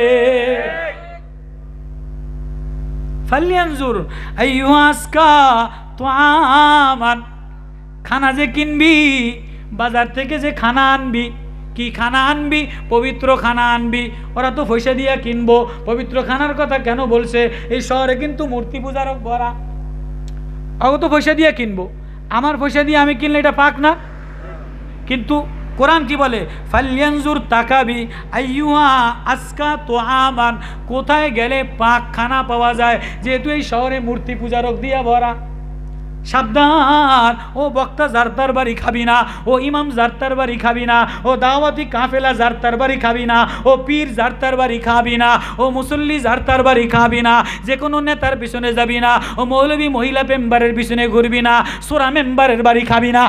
ফালিয়ানজুর আইয়ুহা আসকা তুআমান, খানা যে কিনবি, বাজার থেকে যে খানা আনবি, কি খানা আনবি? পবিত্র খানা আনবি। ওরা তো পয়সা দিয়ে কিনবো। পবিত্র খানার কথা কেন বলছে? এই শহরে কিন্তু মূর্তি পূজারক ভরা, ওরা তো পয়সা দিয়ে কিনবো। আমার পয়সা দিয়ে আমি কিনলে এটা পাক না? কিন্তু কোরআন কি বলে? ফালিয়ানজুর তাকাবি আইয়ুহা আসকা তুআমান, কোথায় গেলে পাক খানা পাওয়া যায়, যেহেতু এই শহরে মূর্তি পূজারক দিয়া ভরা। সাবধান, ও বক্তা জারতার বাড়ি খাবি না, ও ইমাম জারতার বাড়ি খাবি না, ও দাওয়াতি কাফেলা জারতার বাড়ি খাবি না, ও পীর জারতার বাড়ি খাবি না, ও মুসল্লি জারতার বাড়ি খাবি না, যে কোনো নেতার পিছনে যাবি না, ও মৌলবী মহিলা মেম্বারের পিছনে ঘুরবি না, সোরা মেম্বারের বাড়ি খাবি না।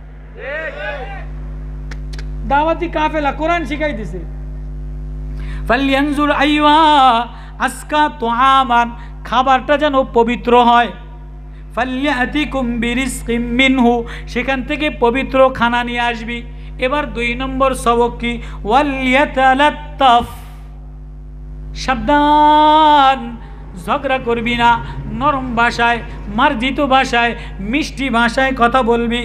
দাওয়াতি কাফেলা কোরআন শিখাই দিছে। ফালিয়ানজুর আইয়ুহা আসকা তুআমান, খাবারটা যেন পবিত্র হয়। ফালিয়াতিকুম বিরিজকিম মিনহু, সেখান থেকে পবিত্র খানা নিয়ে আসবি। এবার 2 নম্বর সবক কি? ওয়ালিয়াতালাত্তাফ, সাবধান, ঝগড়া করবি না, নরম ভাষায়, মার্জিত ভাষায়, মিষ্টি ভাষায় কথা বলবি।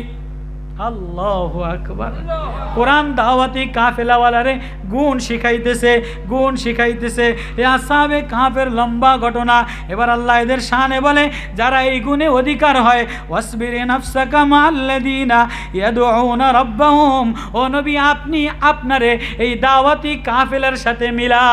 আল্লাহু আকবার। কোরআন দাওয়াতি কাফেলাওয়ালারে গুণ শিখাইতেছে, গুণ শিখাইতেছে। এ আসহাবে কাফের লম্বা ঘটনা। এবার আল্লাহ এদের শানে বলে, যারা এই গুণে অধিকার হয়, ওয়াসবিরি নাফসাকা মাআল্লাযীনা ইয়াদউনা রাব্বাহুম, ও নবী আপনি আপনারে এই দাওয়াতি কাফেলার সাথে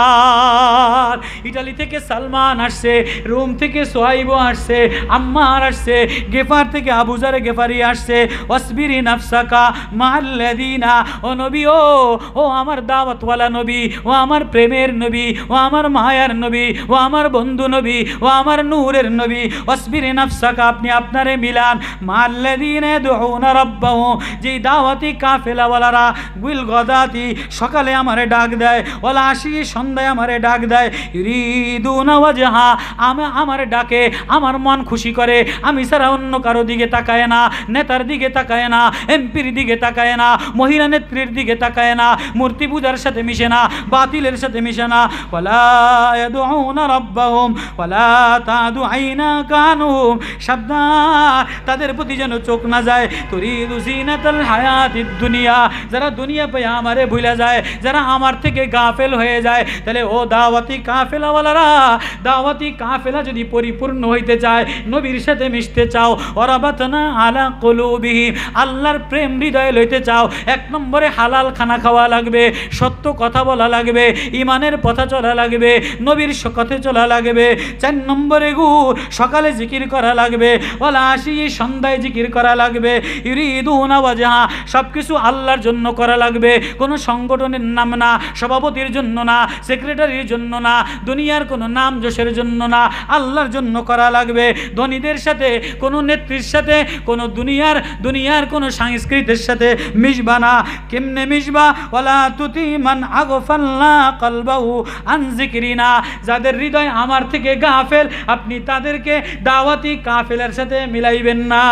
মিলান। ইতালি থেকে সালমান আসছে, রোম থেকে সোহাইব আসছে, আম্মার আসছে, গেফার থেকে আবু যার গেফারি আসছে। ওয়াসবিরি নাফসাকা মাআল্লাযীনা, ও নবী, ও আমার দাওয়াতওয়ালা নবী, ও আমার প্রেমের নবী, ও আমার মায়ার নবী, ও আমার বন্ধু নবী, ও আমার নূরের নবী। ওয়াসবিরি নাফসাকা, আপনি আপনারে মিলান, মাআল্লাযীনা ইয়াদউনা রাব্বাহুম, যেই দাওয়াতি কাফেলাওয়ালারা বিল গদাতি, সকালে আমারে ডাক দেয়, ওয়াল আশি, সন্ধ্যায় আমারে ডাক দেয়, ইউরিদুনা ওয়াজহা, আমার ডাকে আমার মন খুশি করে, আমি ছাড়া অন্য কারো দিকে তাকায় না, নেতার দিকে তাকায় না, এমপির দিকে তাকায় না, মহিলা নেত্রীর দিকে তাকায় না, মূর্তি পূজার সাথে মিশে না, বাতিলের সাথে মিশে না। ওয়ালা ইয়াদউনা রাব্বাহুম ওয়ালা তাদু আইনাকা আনহুম, সাবধান, তাদের প্রতি যেন চোখ না যায়। তুরিদু জিনাতাল হায়াতিদ দুনিয়া, যারা দুনিয়া পেয়ে আমারে ভুলে যায়, যারা আমার থেকে গাফেল হয়ে যায়। তাহলে ও দাওয়াতি কাফেলাওয়ালারা, দাওয়াতি কাফেলা যদি পরিপূর্ণ হইতে চায়, নবীর সাথে মিশতে চাও, ওরাবাতনা আলা কুলুবিহিম, আল্লাহর প্রেম হৃদয়ে লইতে চাও, 1 নম্বরে হালাল খানা খাওয়া লাগবে, সত্য কথা বলা লাগবে, ইমানের পথে চলা লাগবে, নবীর পথে চলা লাগবে। 4 নম্বরে সকালে জিকির করা লাগবে, ওয়ালা আশি, সন্ধ্যায় জিকির করা লাগবে, ইউরিদুনা ওয়াজহা, সব কিছু আল্লাহর জন্য করা লাগবে, কোনো সংগঠনের নাম না, সভাপতির জন্য না, সেক্রেটারির জন্য না, দুনিয়ার কোনো নাম যশের জন্য না, আল্লাহর জন্য করা লাগবে। ধনীদের সাথে, কোনো নেত্রীর সাথে, কোনো দুনিয়ার কোনো সংস্কৃতির সাথে মিশবা না। কেমনে মিশবা? ওয়ালা তুতি মান আগফালনা কলবাহু আন যিকরিনা, যাদের হৃদয় আমার থেকে গাফেল, আপনি তাদেরকে দাওয়াতি কাফেলার সাথে মিলাইবেন না।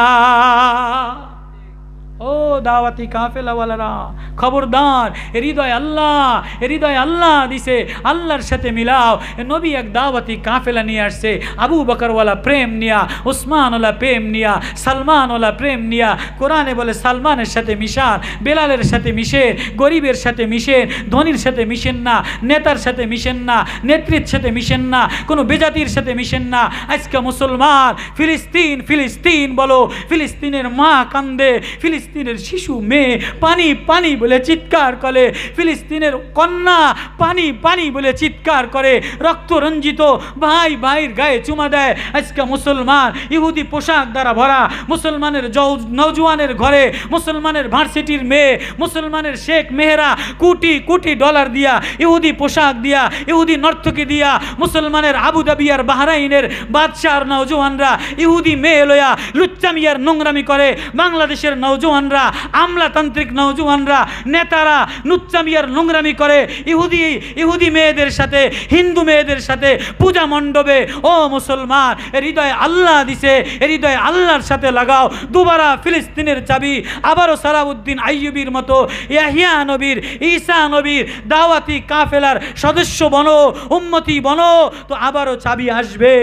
ও দাওয়াতি কাফেলাওয়ালারা, খবরদার, হৃদয় আল্লাহ দিছে, আল্লাহর সাথে মিলাও। নবী এক দাওয়াতি কাফেলা নিয়ে আসছে, আবু বকরওয়ালা প্রেম নিয়া, উসমানওয়ালা প্রেম নিয়া, সালমানওয়ালা প্রেম নিয়া। কোরআনে বলে সালমানের সাথে মিশান, বেলালের সাথে মিশেন, গরিবের সাথে মিশেন, ধনীর সাথে মিশেন না, নেতার সাথে মিশেন না, নেত্রীর সাথে মিশেন না, কোনো বেজাতির সাথে মিশেন না। আজকে মুসলমান ফিলিস্তিন বলো, ফিলিস্তিনের মা কান্দে, ফিলিস্তিন ফিলিস্তিনের শিশু মেয়ে পানি পানি বলে চিৎকার করে, ফিলিস্তিনের কন্যা পানি পানি বলে চিৎকার করে, রক্ত রঞ্জিত ভাই ভাইয়ের গায়ে চুমা দেয়। আজকে মুসলমান ইহুদি পোশাক দ্বারা ভরা, মুসলমানের নওজোয়ানের ঘরে, মুসলমানের ভার্সিটির মেয়ে, মুসলমানের শেখ মেহেরা কোটি কোটি ডলার দিয়া, ইহুদি পোশাক দিয়া, ইহুদি নর্তকী দিয়া, মুসলমানের আবুধাবি আর বাহরাইনের বাদশার নওজোয়ানরা ইহুদি মেয়ে লয়া লুচ্চামিয়ার নোংরামি করে। বাংলাদেশের নওজোয়ানরা, আমলাতান্ত্রিক নওজোয়ানরা, নেতারা লুচ্চামিয়ার নোংরামি করে ইহুদি মেয়েদের সাথে, হিন্দু মেয়েদের সাথে পূজা মণ্ডপে। ও মুসলমান, হৃদয়ে আল্লাহ দিছে, হৃদয়ে আল্লাহর সাথে লাগাও। দুবারা ফিলিস্তিনের চাবি আবারও সালাউদ্দিন আইয়ুবীর মতো, ইয়াহিয়া নবীর, ঈসা নবীর দাওয়াতি কাফেলার সদস্য বনো, উম্মতি বনো, তো আবারও চাবি আসবে।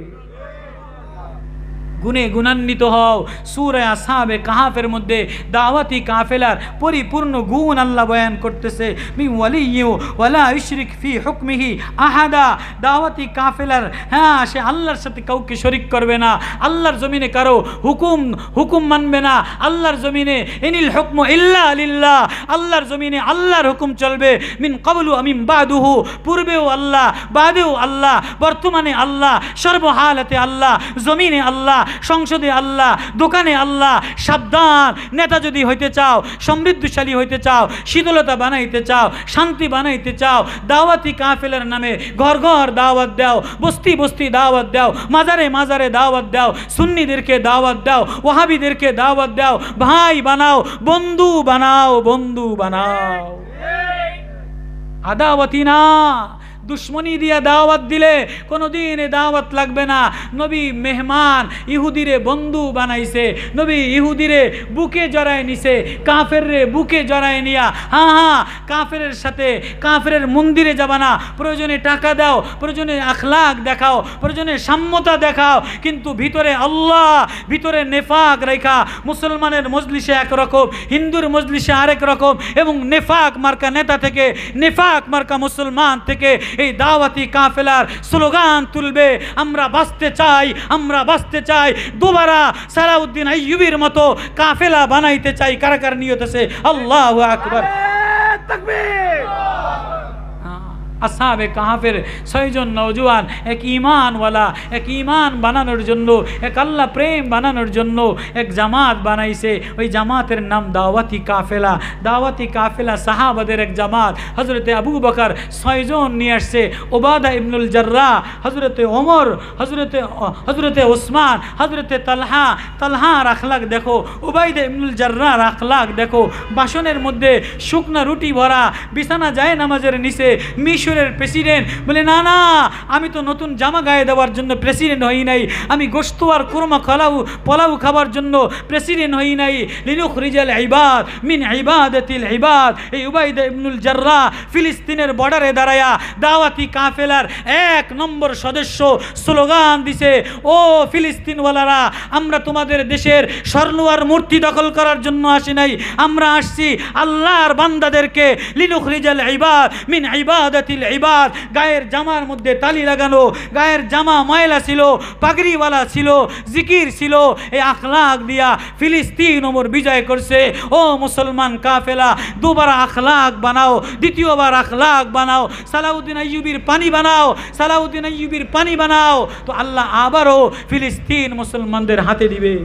গুণে গুণান্বিত হও। সূরা আসহাবে কাহাফের মধ্যে দাওয়াতি কাফেলার পরিপূর্ণ গুণ আল্লাহ বয়ান করতেছে। মিন ওয়ালিয়্যি ওয়ালা ইউশরিক ফি হুকমিহি আহাদা। দাওয়াতি কাফেলার, হ্যাঁ, সে আল্লাহর সাথে কাউকে শরীক করবে না, আল্লাহর জমিনে কারো হুকুম মানবে না। আল্লাহর জমিনে ইনিল হুকমু ইল্লা লিল্লাহ, আল্লাহর জমিনে আল্লাহর হুকুম চলবে। মিন ক্বাবলু মিন বাদুহু, পূর্বেও আল্লাহ, বাদেও আল্লাহ, বর্তমানে আল্লাহ, সর্বহালাতে আল্লাহ, জমিনে আল্লাহ, সংসদে আল্লাহ, দোকানে আল্লাহ। সাবধান, নেতা যদি হইতে চাও, সমৃদ্ধশালী হইতে চাও, শীতলতা বানাইতে চাও, শান্তি বানাইতে চাও, দাওয়াতি কাফেলার নামে ঘর ঘর দাওয়াত দাও, বস্তি বস্তি দাওয়াত দাও, মাজারে মাজারে দাওয়াত দাও, সুন্নিদেরকে দাওয়াত দাও, ওয়াহাবিদেরকে দাওয়াত দাও, ভাই বানাও, বন্ধু বানাও, বন্ধু বানাও। আদাওয়াতি না, দুশ্মনী দিয়া দাওয়াত দিলে কোনোদিন দাওয়াত লাগবে না। নবী মেহমান ইহুদিরে বন্ধু বানাইছে, নবী ইহুদিরে বুকে জড়ায় নিছে, কাফের রে বুকে জড়ায় নিয়া, হ্যাঁ, কাফেরের সাথে, কাফেরের মন্দিরে যাবা না, প্রয়োজনে টাকা দাও, প্রয়োজনে আখলাক দেখাও, প্রয়োজনে সাম্যতা দেখাও, কিন্তু ভিতরে আল্লাহ, ভিতরে নেফাক রেখা। মুসলমানের মজলিসে একরকম, হিন্দুর মজলিসে আরেক রকম, এবং নেফাক মার্কা নেতা থেকে, নেফাক মার্কা মুসলমান থেকে এই দাওয়াতি কাফেলার স্লোগান তুলবে, আমরা বাঁচতে চাই, আমরা বাঁচতে চাই, দুবারা সালাউদ্দিন আইয়ুবীর মতো কাফেলা বানাইতে চাই। কারা কার নিয়ত আছে? আল্লাহু আকবার, তাকবীর। আসহাবে কাহাফের 6 জন নওজোয়ান এক ঈমানওয়ালা, এক ঈমান বানানোর জন্য, এক আল্লাহ প্রেম বানানোর জন্য এক জামাত বানাইছে। ওই জামাতের নাম দাওয়াতি কাফেলা। দাওয়াতি কাফেলা সাহাবাদের এক জামাত। হযরতে আবু বকর 6 জন নিয়ে আসছে, উবাদা ইবনুল জাররাহ, হযরতে ওমর, হযরতে ওসমান, হযরতে তালহার আখলাক দেখো, উবাইদা ইবনুল জাররাহর আখলাক দেখো। বাসনের মধ্যে শুকনা রুটি ভরা, বিছানা যায় নামাজের নিচে। মিশরের প্রেসিডেন্ট বলে, না না, আমি তো নতুন জামা গায়ে দেওয়ার জন্য প্রেসিডেন্ট হই নাই, আমি গোশত আর কুরমা পোলাও খাবার জন্য প্রেসিডেন্ট হই নাই। লিনুখরিজাল ইবাদ মিন ইবাদাতিল ইবাদ। এই উবাইদা ইবনুল জাররাহ ফিলিস্তিনের বর্ডারে দাঁড়ায়া দাওয়াতি কাফেলার 1 নম্বর সদস্য স্লোগান দিছে, ও ফিলিস্তিনওয়ালারা, আমরা তোমাদের দেশের স্বর্ণ আর মূর্তি দখল করার জন্য আসি নাই, আমরা আসছি আল্লাহর বান্দাদেরকে লিনুখরিজাল ইবাদ মিন ইবাদাতিল ইবাদ। গায়ের জামার মধ্যে তালি লাগানো, গায়ের জামা ময়লা ছিল, পাগড়িওয়ালা ছিল, জিকির ছিল, এই আখলাক দিয়া ফিলিস্তিন ওমর বিজয় করছে। ও মুসলমান কাফেলা, দুবার আখলাক বানাও, দ্বিতীয়বার আখলাক বানাও, সালাউদ্দিন আইয়ুবীর পানি বানাও, সালাউদ্দিন আইয়ুবীর পানি বানাও, তো আল্লাহ আবারও ফিলিস্তিন মুসলমানদের হাতে দিবে।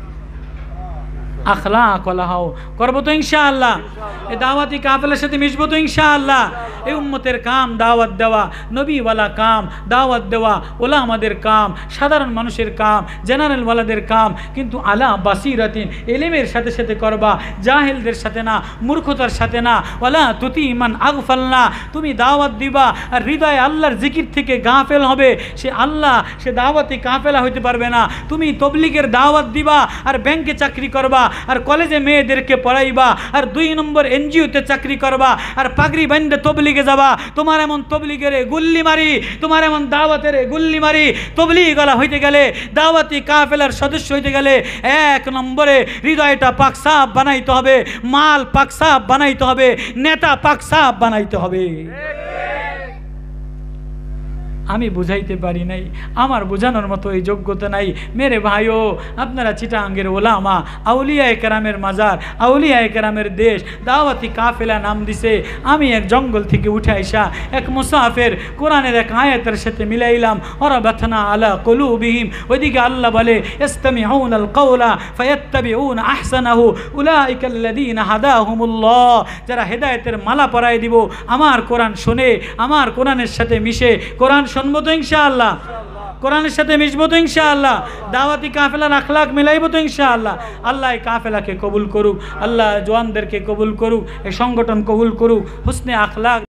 আখলাক ওয়ালা হও, করবো তো ইনশাআল্লাহ। এই দাওয়াতি কাফেলার সাথে মিশবো তো ইনশাআল্লাহ। এই উম্মতের কাম দাওয়াত দেওয়া, নবীওয়ালা কাম দাওয়াত দেওয়া, ওলামাদের কাম, সাধারণ মানুষের কাম, জেনারেল ওয়ালাদের কাম, কিন্তু আলা বাসিরাতিন, এলেমের সাথে সাথে করবা, জাহেলদের সাথে না, মূর্খতার সাথে না। ওয়ালা তুতি মান আগফালনা, তুমি দাওয়াত দিবা আর হৃদয়ে আল্লাহর জিকির থেকে গাফেল হবে, সে আল্লাহ, সে দাওয়াতি কাফেলা হইতে পারবে না। তুমি তবলিগের দাওয়াত দিবা আর ব্যাংকে চাকরি করবা, আর কলেজে মেয়েদেরকে পড়াইবা, আর 2 নম্বর এনজিওতে চাকরি করবা, আর পাগড়ি বান্ধে তবলিগে যাবা। তোমার এমন তবলিগের গুল্লি মারি, তোমার এমন দাওয়াতের গুল্লি মারি। তবলিগওয়ালা হইতে গেলে, দাওয়াতি কাফেলার সদস্য হইতে গেলে 1 নম্বরে হৃদয়টা পাকসাফ বানাইতে হবে, মাল পাকসাফ বানাইতে হবে, নেতা পাকসাফ বানাইতে হবে। আমি বুঝাইতে পারি নাই, আমার বোঝানোর মতো এই যোগ্যতা নাই। মেরে ভাইও, আপনারা চিটাঙ্গের ওলামা, আউলিয়া একরামের মাজার, আউলিয়া একরামের দেশ, দাওয়াতি কাফেলা নাম দিছে। আমি এক জঙ্গল থেকে উঠে আইসা এক মুসাফের কোরআনের এক আয়াতের সাথে মিলাইলাম, ওরাবাতনা আলা কুলুবিহিম। ওইদিকে আল্লাহ বলে ইসতামিউনাল কাওলা ফায়াত্তাবিউনা আহসানাহু উলাইকাল্লাযীনা হাদাহুমুল্লাহ। যারা হেদায়েতের মালা পরায় দিব, আমার কোরআন শুনে, আমার কোরআনের সাথে মিশে, কোরআন শুনবো তো ইনশাআল্লাহ, কোরআনের সাথে মিশবো তো ইনশাআল্লাহ, দাওয়াতি কাফেলার আখলাক মিলাইবো তো ইনশাআল্লাহ। আল্লাহ এই কাফেলাকে কবুল করুক, আল্লাহ জওয়ানদেরকে কবুল করুক, এই সংগঠন কবুল করুক, হুসনে আখলাক